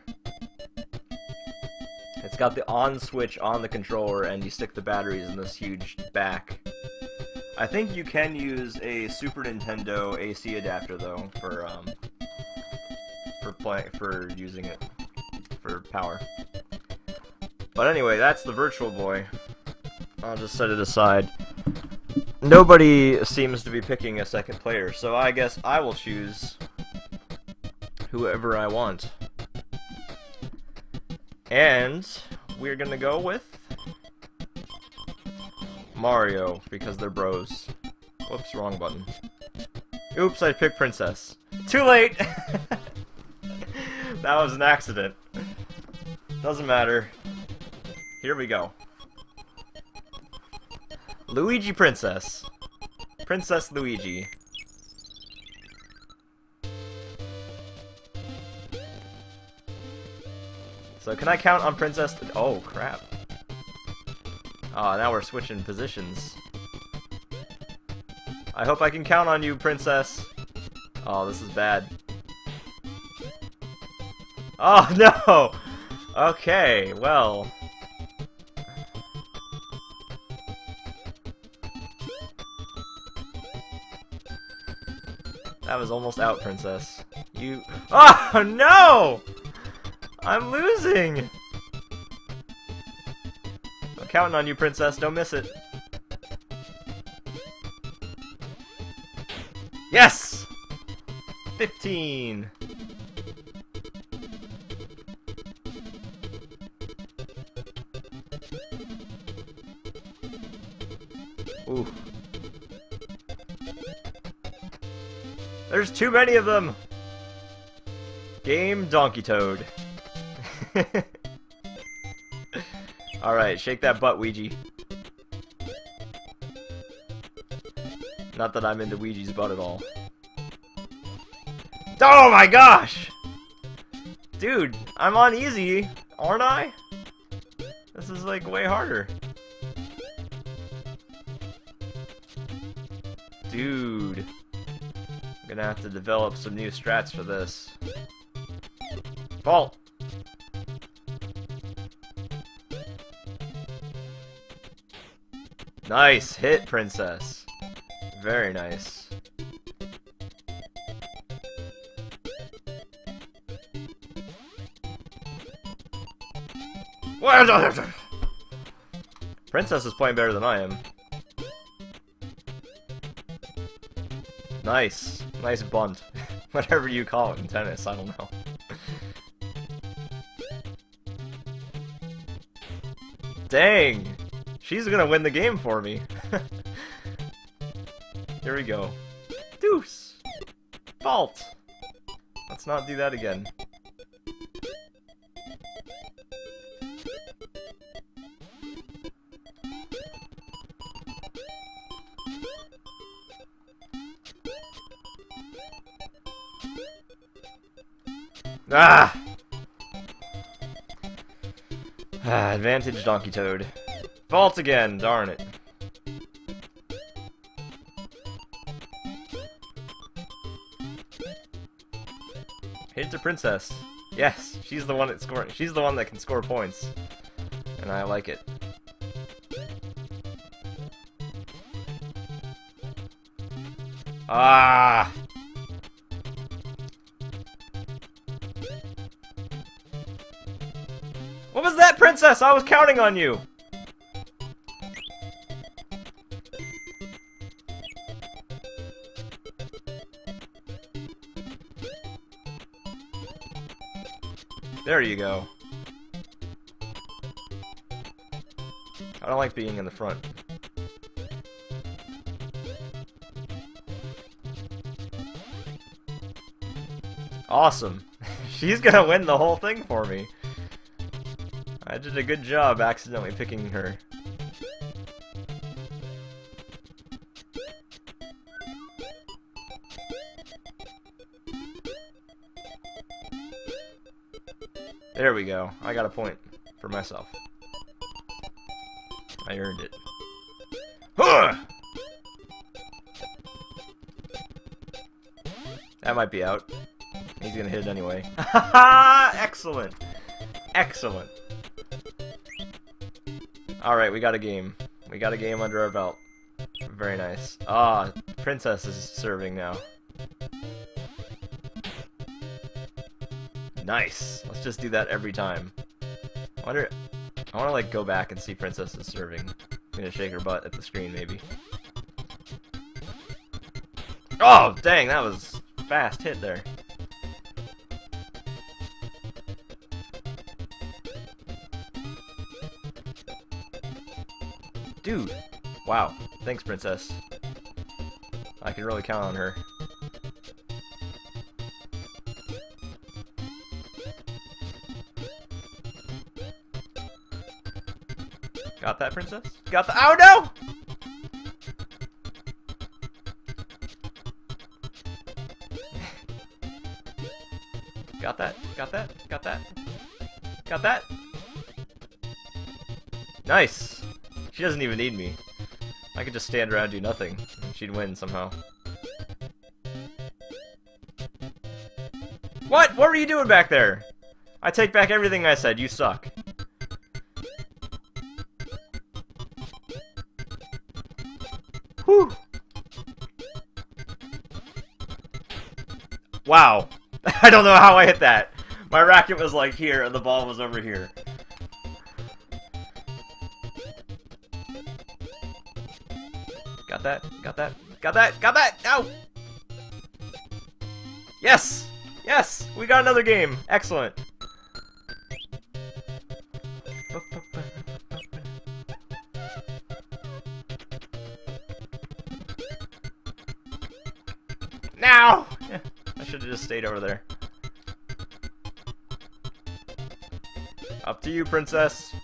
It's got the on switch on the controller, and you stick the batteries in this huge back. I think you can use a Super Nintendo AC adapter though for using it for power. But anyway, that's the Virtual Boy. I'll just set it aside. Nobody seems to be picking a second player, so I guess I will choose whoever I want. And we're gonna go with Mario, because they're bros. Whoops, wrong button. Oops, I picked Princess. Too late! That was an accident. Doesn't matter. Here we go. Luigi Princess. Princess Luigi. So can I count on Princess? Oh, crap. Oh, now we're switching positions. I hope I can count on you, Princess. Oh, this is bad. Oh, no! Okay, well. That was almost out, Princess. You... Oh, no! I'm losing! I'm counting on you, Princess. Don't miss it. Yes! 15! Ooh. There's too many of them! Game Donkey Toad. Alright, shake that butt, Ouija. Not that I'm into Ouija's butt at all. Oh my gosh! Dude, I'm on easy, aren't I? This is like way harder. Dude. I'm gonna have to develop some new strats for this. Fall! Nice hit, Princess. Very nice. Princess is playing better than I am. Nice. Nice bunt. Whatever you call it in tennis, I don't know. Dang! She's gonna win the game for me. Here we go. Deuce! Fault! Let's not do that again. Ah! Advantage Donkey Toad. Fault again, darn it. Hit to Princess. Yes, she's the one that she's the one that can score points. And I like it. Ah! What was that, Princess? I was counting on you! There you go. I don't like being in the front. Awesome. She's gonna win the whole thing for me. I did a good job accidentally picking her. There we go. I got a point for myself. I earned it. Huh! That might be out. He's gonna hit it anyway. Excellent! Excellent! Alright, we got a game. We got a game under our belt. Very nice. Ah, Princess is serving now. Nice! Let's just do that every time. I wanna like go back and see Princess is serving. I'm gonna shake her butt at the screen maybe. Oh, dang, that was a fast hit there. Dude! Wow. Thanks, Princess. I can really count on her. Got that, Princess? Got the— oh no! Got that? Got that? Got that? Got that? Nice! She doesn't even need me. I could just stand around and do nothing, and she'd win somehow. What? What were you doing back there? I take back everything I said. You suck. Whew. Wow. I don't know how I hit that. My racket was like here, and the ball was over here. Got that? Got that? Got that? Got that? No! Yes! Yes! We got another game! Excellent! Now! Yeah, I should have just stayed over there. Up to you, Princess.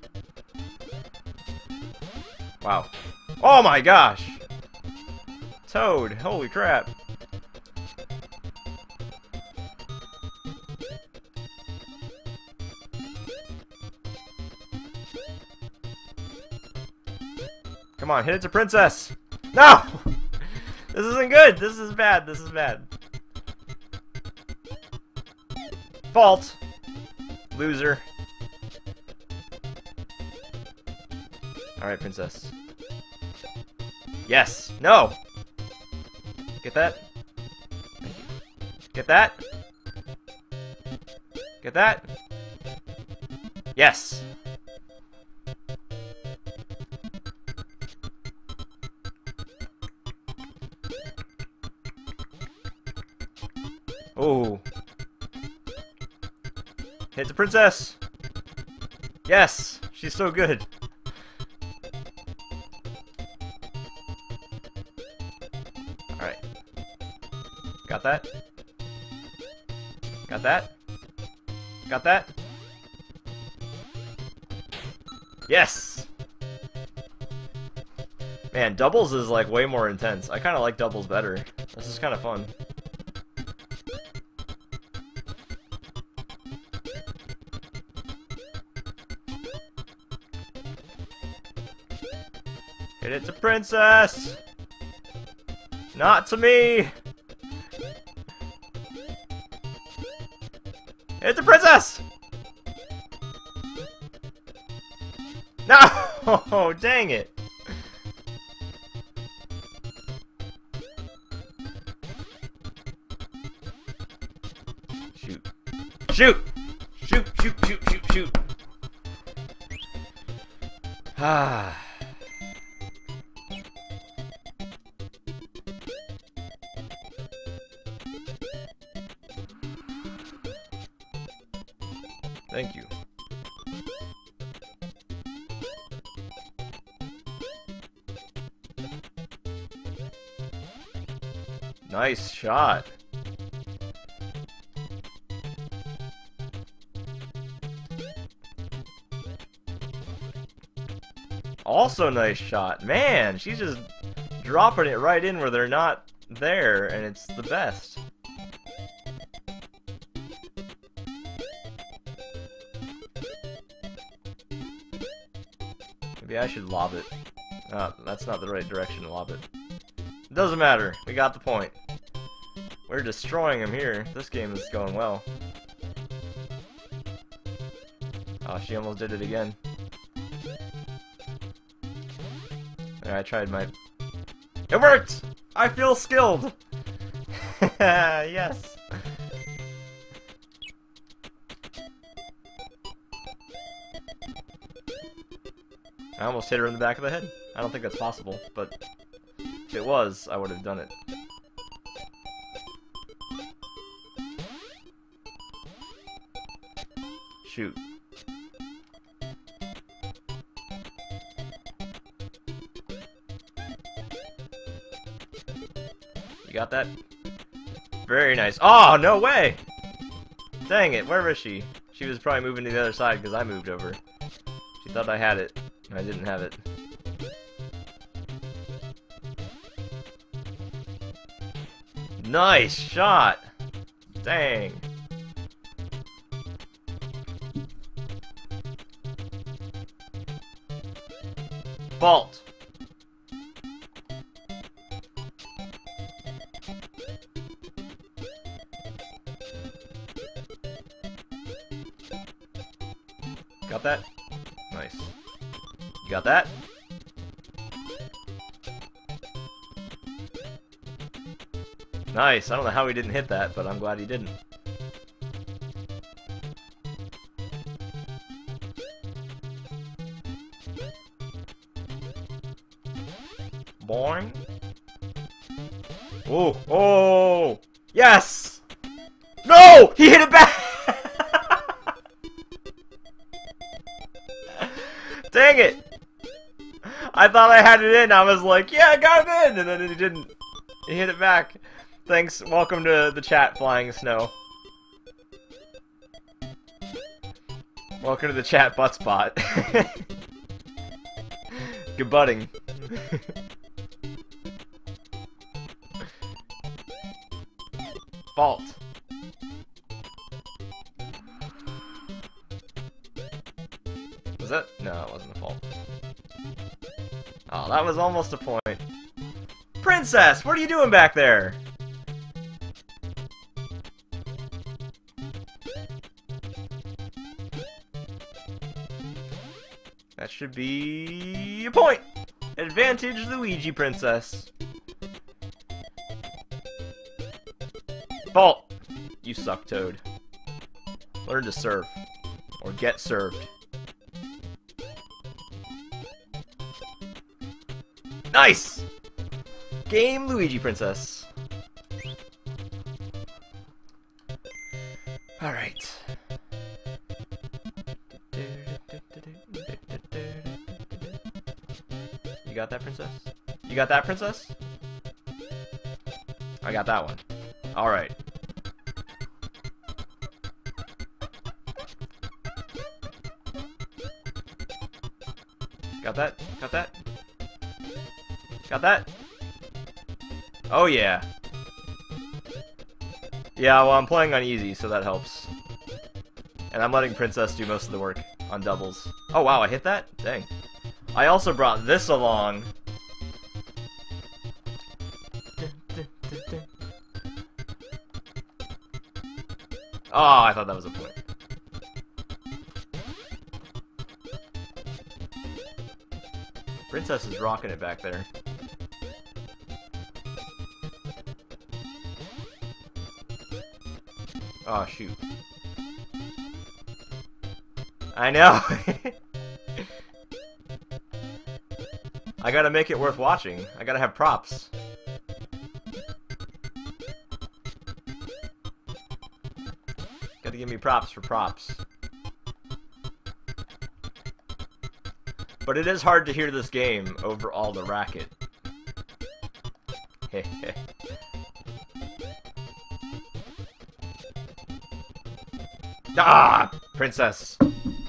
Wow. Oh my gosh! Toad, holy crap. Come on, hit it to Princess! No! This isn't good! This is bad, this is bad. Fault! Loser. Alright, Princess. Yes! No! Get that? Get that? Get that? Yes! Oh. Hit the princess! Yes! She's so good. Alright. Got that? Got that? Got that? Yes! Man, doubles is like way more intense. I kind of like doubles better. This is kind of fun. Hit it to princess! Not to me! Hit the princess! No! Oh, dang it! Shoot. Shoot! Shoot, shoot, shoot, shoot, shoot! Ah. Thank you. Nice shot. Also nice shot. Man, she's just dropping it right in where they're not there, and it's the best. Maybe I should lob it. Oh, that's not the right direction to lob it. It doesn't matter. We got the point. We're destroying him here. This game is going well. Oh, she almost did it again. Alright, I tried my... It worked! I feel skilled! Yes! I almost hit her in the back of the head. I don't think that's possible, but if it was, I would have done it. Shoot. You got that? Very nice. Oh, no way! Dang it, where was she? She was probably moving to the other side because I moved over. She thought I had it. I didn't have it. Nice shot! Dang. Fault. Got that? Nice. You got that? Nice. I don't know how he didn't hit that, but I'm glad he didn't. Boing. Oh, oh, yes! No! He hit it back! Dang it! I thought I had it in. I was like, yeah, I got it in! And then he didn't. He hit it back. Thanks. Welcome to the chat, Flying Snow. Welcome to the chat, Buttspot. Good butting. Fault. Was that? No, it wasn't a fault. Oh, that was almost a point. Princess, what are you doing back there? That should be a point. Advantage Luigi Princess. Fault! You suck, Toad. Learn to serve. Or get served. Nice! Game Luigi Princess. Alright. You got that, Princess? You got that, Princess? I got that one. Alright. Got that? Got that? Got that? Oh yeah. Yeah, well I'm playing on easy, so that helps. And I'm letting Princess do most of the work on doubles. Oh wow, I hit that? Dang. I also brought this along. Oh, I thought that was a point. Princess is rocking it back there. Oh, shoot. I know! I gotta make it worth watching. I gotta have props. Gotta give me props for props. But it is hard to hear this game over all the racket. Heh. Ah! Princess!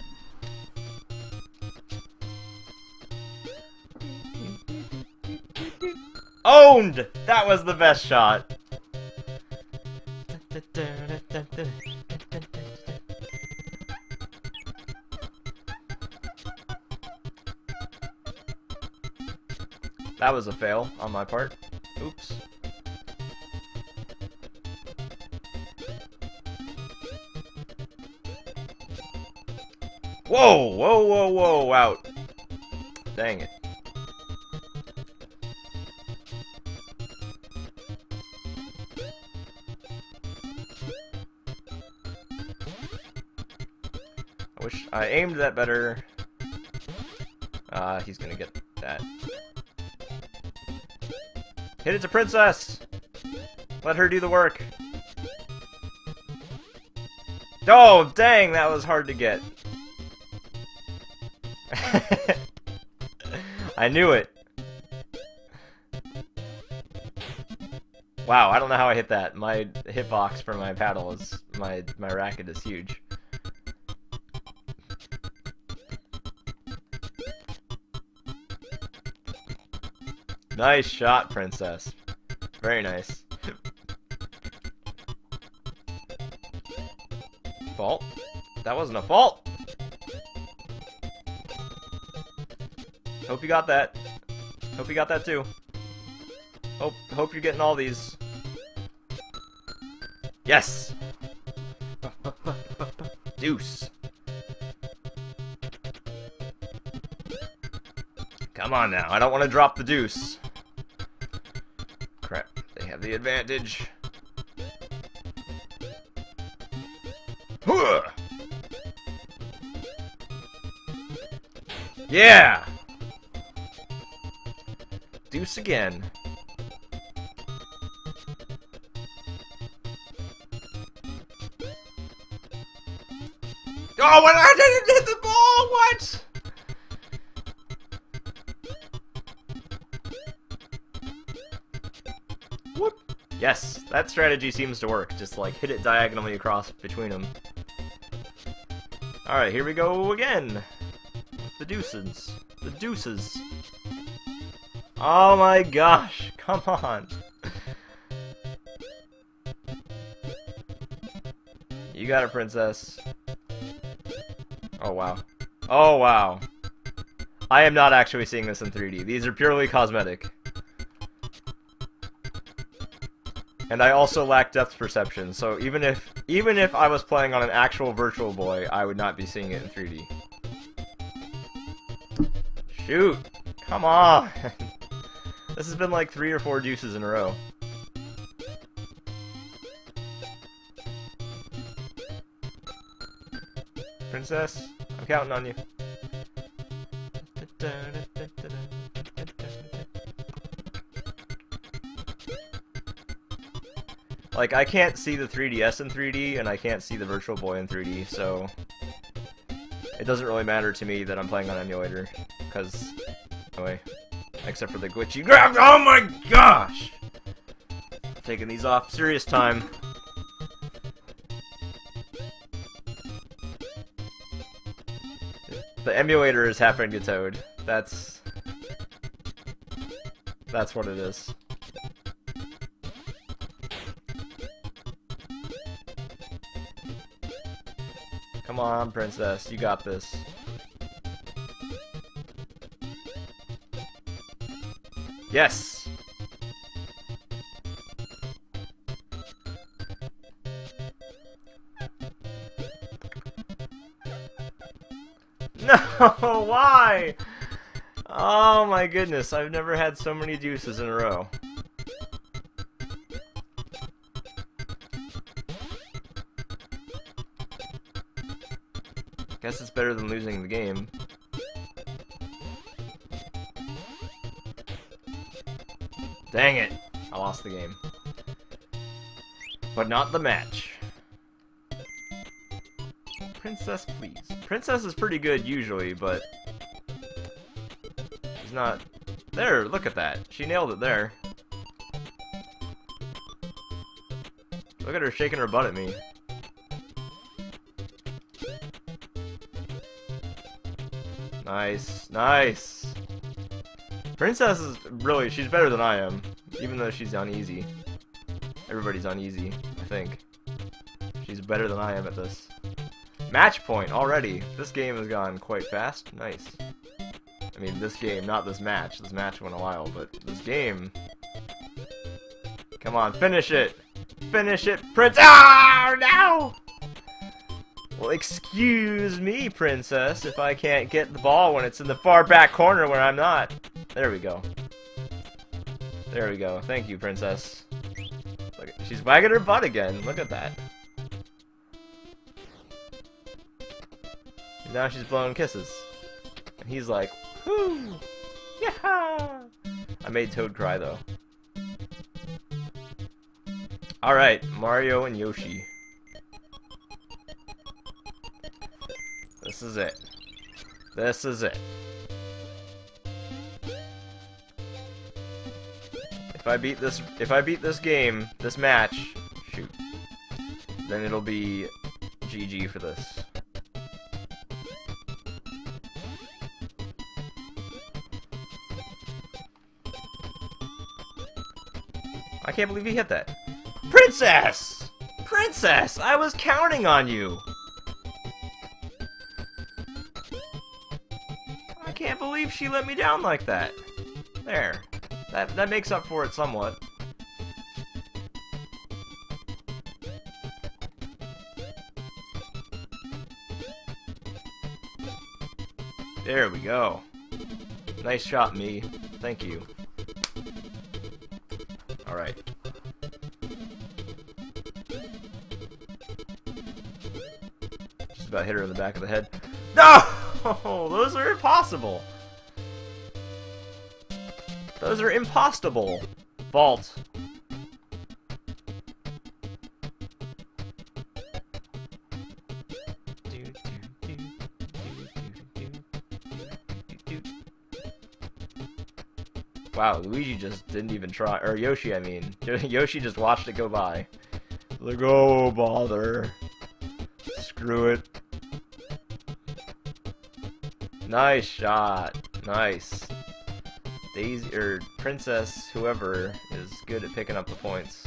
Owned! That was the best shot. That was a fail on my part. Oops. Whoa! Whoa, whoa, whoa, out. Dang it. I wish I aimed that better. He's gonna get that. Hit it to Princess! Let her do the work. Oh, dang, that was hard to get. I knew it. Wow, I don't know how I hit that. My hitbox for my paddle is... my racket is huge. Nice shot, Princess. Very nice. Fault? That wasn't a fault! Hope you got that. Hope you got that too. Hope you're getting all these. Yes! Deuce. Come on now, I don't want to drop the deuce. Crap, they have the advantage. Yeah! Deuce again. Oh, when I didn't hit the ball! What? Whoop. Yes, that strategy seems to work. Just like hit it diagonally across between them. Alright, here we go again. The deuces. The deuces. Oh my gosh, come on. You got it, Princess. Oh wow. Oh wow. I am not actually seeing this in 3D. These are purely cosmetic. And I also lack depth perception, so even if I was playing on an actual Virtual Boy, I would not be seeing it in 3D. Shoot! Come on! This has been like 3 or 4 deuces in a row. Princess. I'm counting on you. Like, I can't see the 3DS in 3D, and I can't see the Virtual Boy in 3D, so it doesn't really matter to me that I'm playing on emulator, because, anyway, except for the glitchy grab. Oh my gosh! Taking these off. Serious time. The emulator is happening to Toad. That's what it is. Come on, Princess, you got this. Yes! No, why? Oh my goodness, I've never had so many deuces in a row. Guess it's better than losing the game. Dang it! I lost the game. But not the match. Princess, please. Princess is pretty good usually, but she's not... There, look at that. She nailed it there. Look at her shaking her butt at me. Nice, nice. Princess is really, she's better than I am, even though she's on easy. Everybody's on easy, I think. She's better than I am at this. Match point already. This game has gone quite fast. Nice. I mean, this game, not this match. This match went a while, but this game. Come on, finish it. Finish it, Prince. Ah, no! Well, excuse me, Princess, if I can't get the ball when it's in the far back corner where I'm not. There we go. There we go. Thank you, Princess. Look, she's wagging her butt again. Look at that. And now she's blowing kisses. And he's like, whoo! Yeah! I made Toad cry, though. Alright, Mario and Yoshi. This is it. This is it. If I beat this game, this match, shoot, then it'll be GG for this. I can't believe he hit that. Princess! Princess! I was counting on you! I can't believe she let me down like that. There. That makes up for it somewhat. There we go. Nice shot, me. Thank you. Alright. Just about hit her in the back of the head. No! Those are impossible! Those are impossible! Vault. Wow, Luigi just didn't even try. Or Yoshi, I mean. Yoshi just watched it go by. Like, oh, bother. Screw it. Nice shot. Nice. Daisy, or Princess, whoever, is good at picking up the points.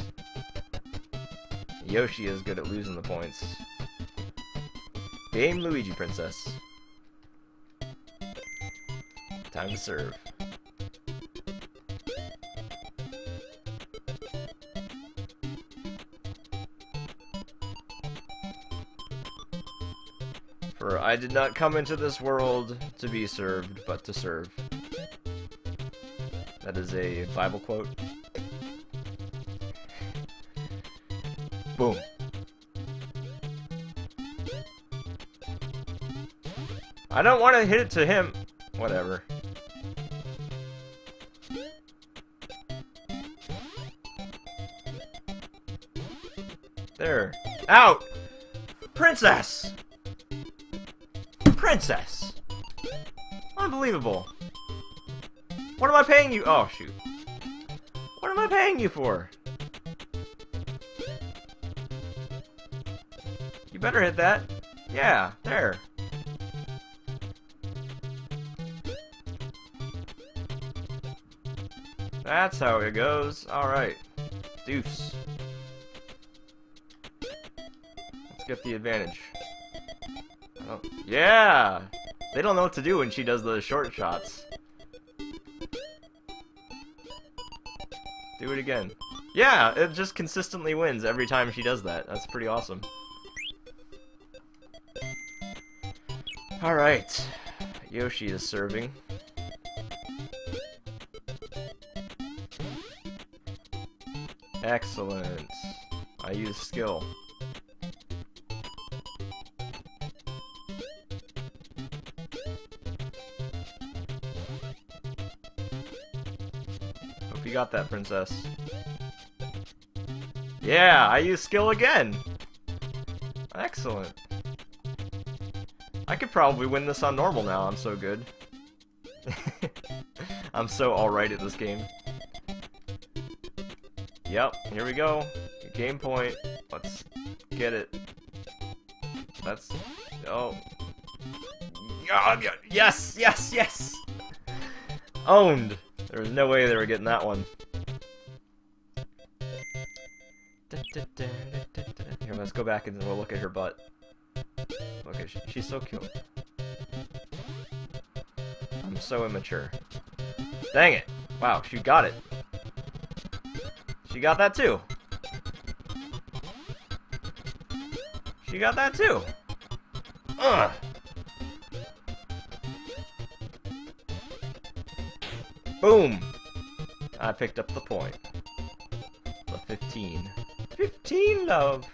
Yoshi is good at losing the points. Game Luigi, Princess. Time to serve. For I did not come into this world to be served, but to serve. That is a Bible quote. Boom. I don't want to hit it to him. Whatever. There. Out! Princess! Princess! Unbelievable. What am I paying you? Oh, shoot. What am I paying you for? You better hit that. Yeah, there. That's how it goes. Alright. Deuce. Let's get the advantage. Oh, yeah! They don't know what to do when she does the short shots. Do it again. Yeah, it just consistently wins every time she does that. That's pretty awesome. Alright. Yoshi is serving. Excellent. I use skill. Hope you got that, princess. Yeah, I use skill again! Excellent. I could probably win this on normal now, I'm so good. I'm so alright at this game. Yep, here we go. Game point. Let's get it. That's... Oh. Yes! Yes! Yes! Owned! There was no way they were getting that one. Here, let's go back and we'll look at her butt. Look at she's so cute. I'm so immature. Dang it! Wow, she got it. She got that too. She got that too. Ugh. Boom! I picked up the point. The 15. 15, love!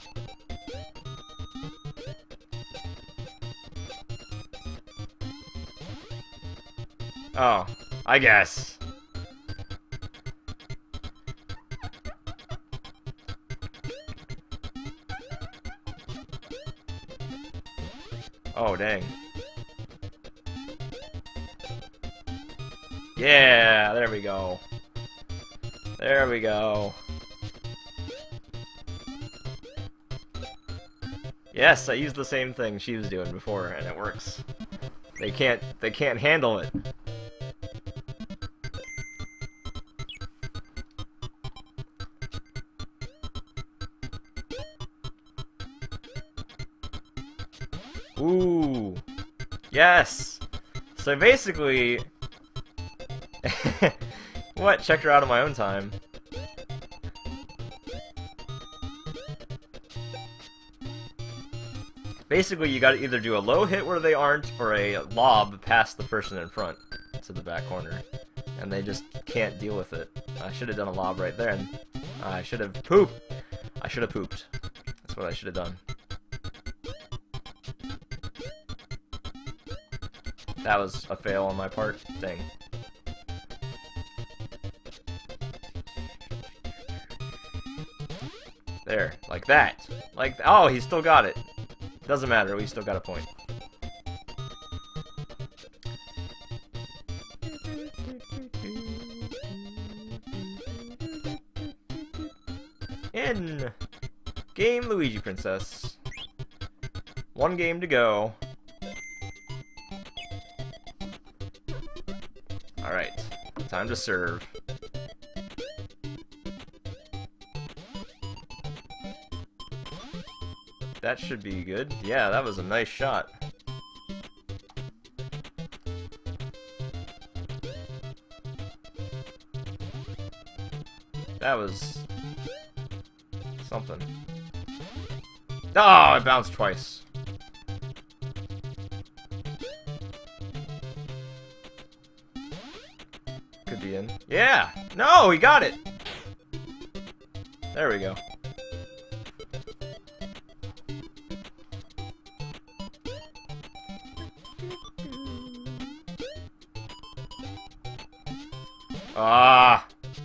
Oh, I guess. Oh, dang. Yeah, there we go. There we go. Yes, I used the same thing she was doing before, and it works. They can't handle it. Ooh. Yes! So basically... What? Checked her out on my own time. Basically, you gotta either do a low hit where they aren't, or a lob past the person in front to the back corner. And they just can't deal with it. I should have done a lob right there, and I should have pooped. I should have pooped. That's what I should have done. That was a fail on my part. Dang. There, like that. Like, oh, he still got it. Doesn't matter, we still got a point. In game, Luigi Princess. One game to go. Alright, time to serve. That should be good. Yeah, that was a nice shot. That was... something. Oh, I bounced twice. Could be in. Yeah! No, he got it! There we go. Ah!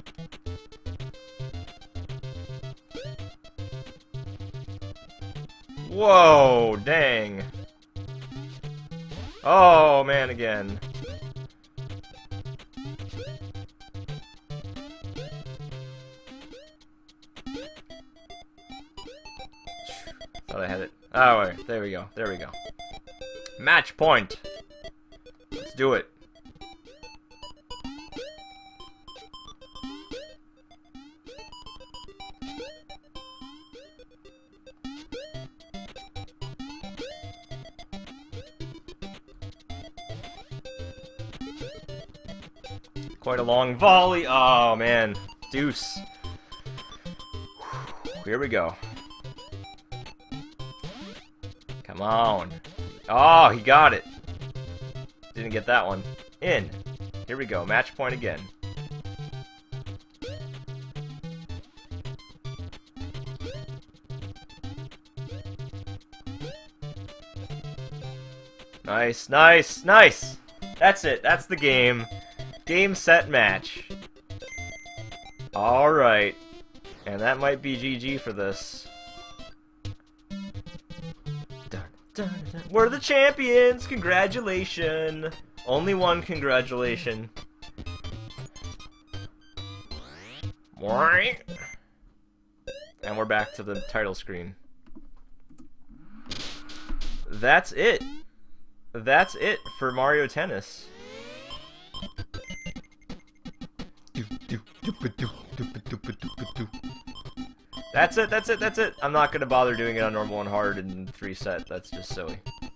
Whoa, dang. Oh, man, again. Thought I had it. Oh, wait, there we go. There we go. Match point. Let's do it. Quite a long volley. Oh, man. Deuce. Here we go. Come on. Oh, he got it. Didn't get that one. In. Here we go. Match point again. Nice, nice, nice! That's it. That's the game. Game, set, match. Alright. And that might be GG for this. Dun, dun, dun. We're the champions! Congratulations! Only one congratulation. And we're back to the title screen. That's it. That's it for Mario Tennis. That's it, that's it, that's it. I'm not gonna bother doing it on normal and hard in 3 set. That's just silly.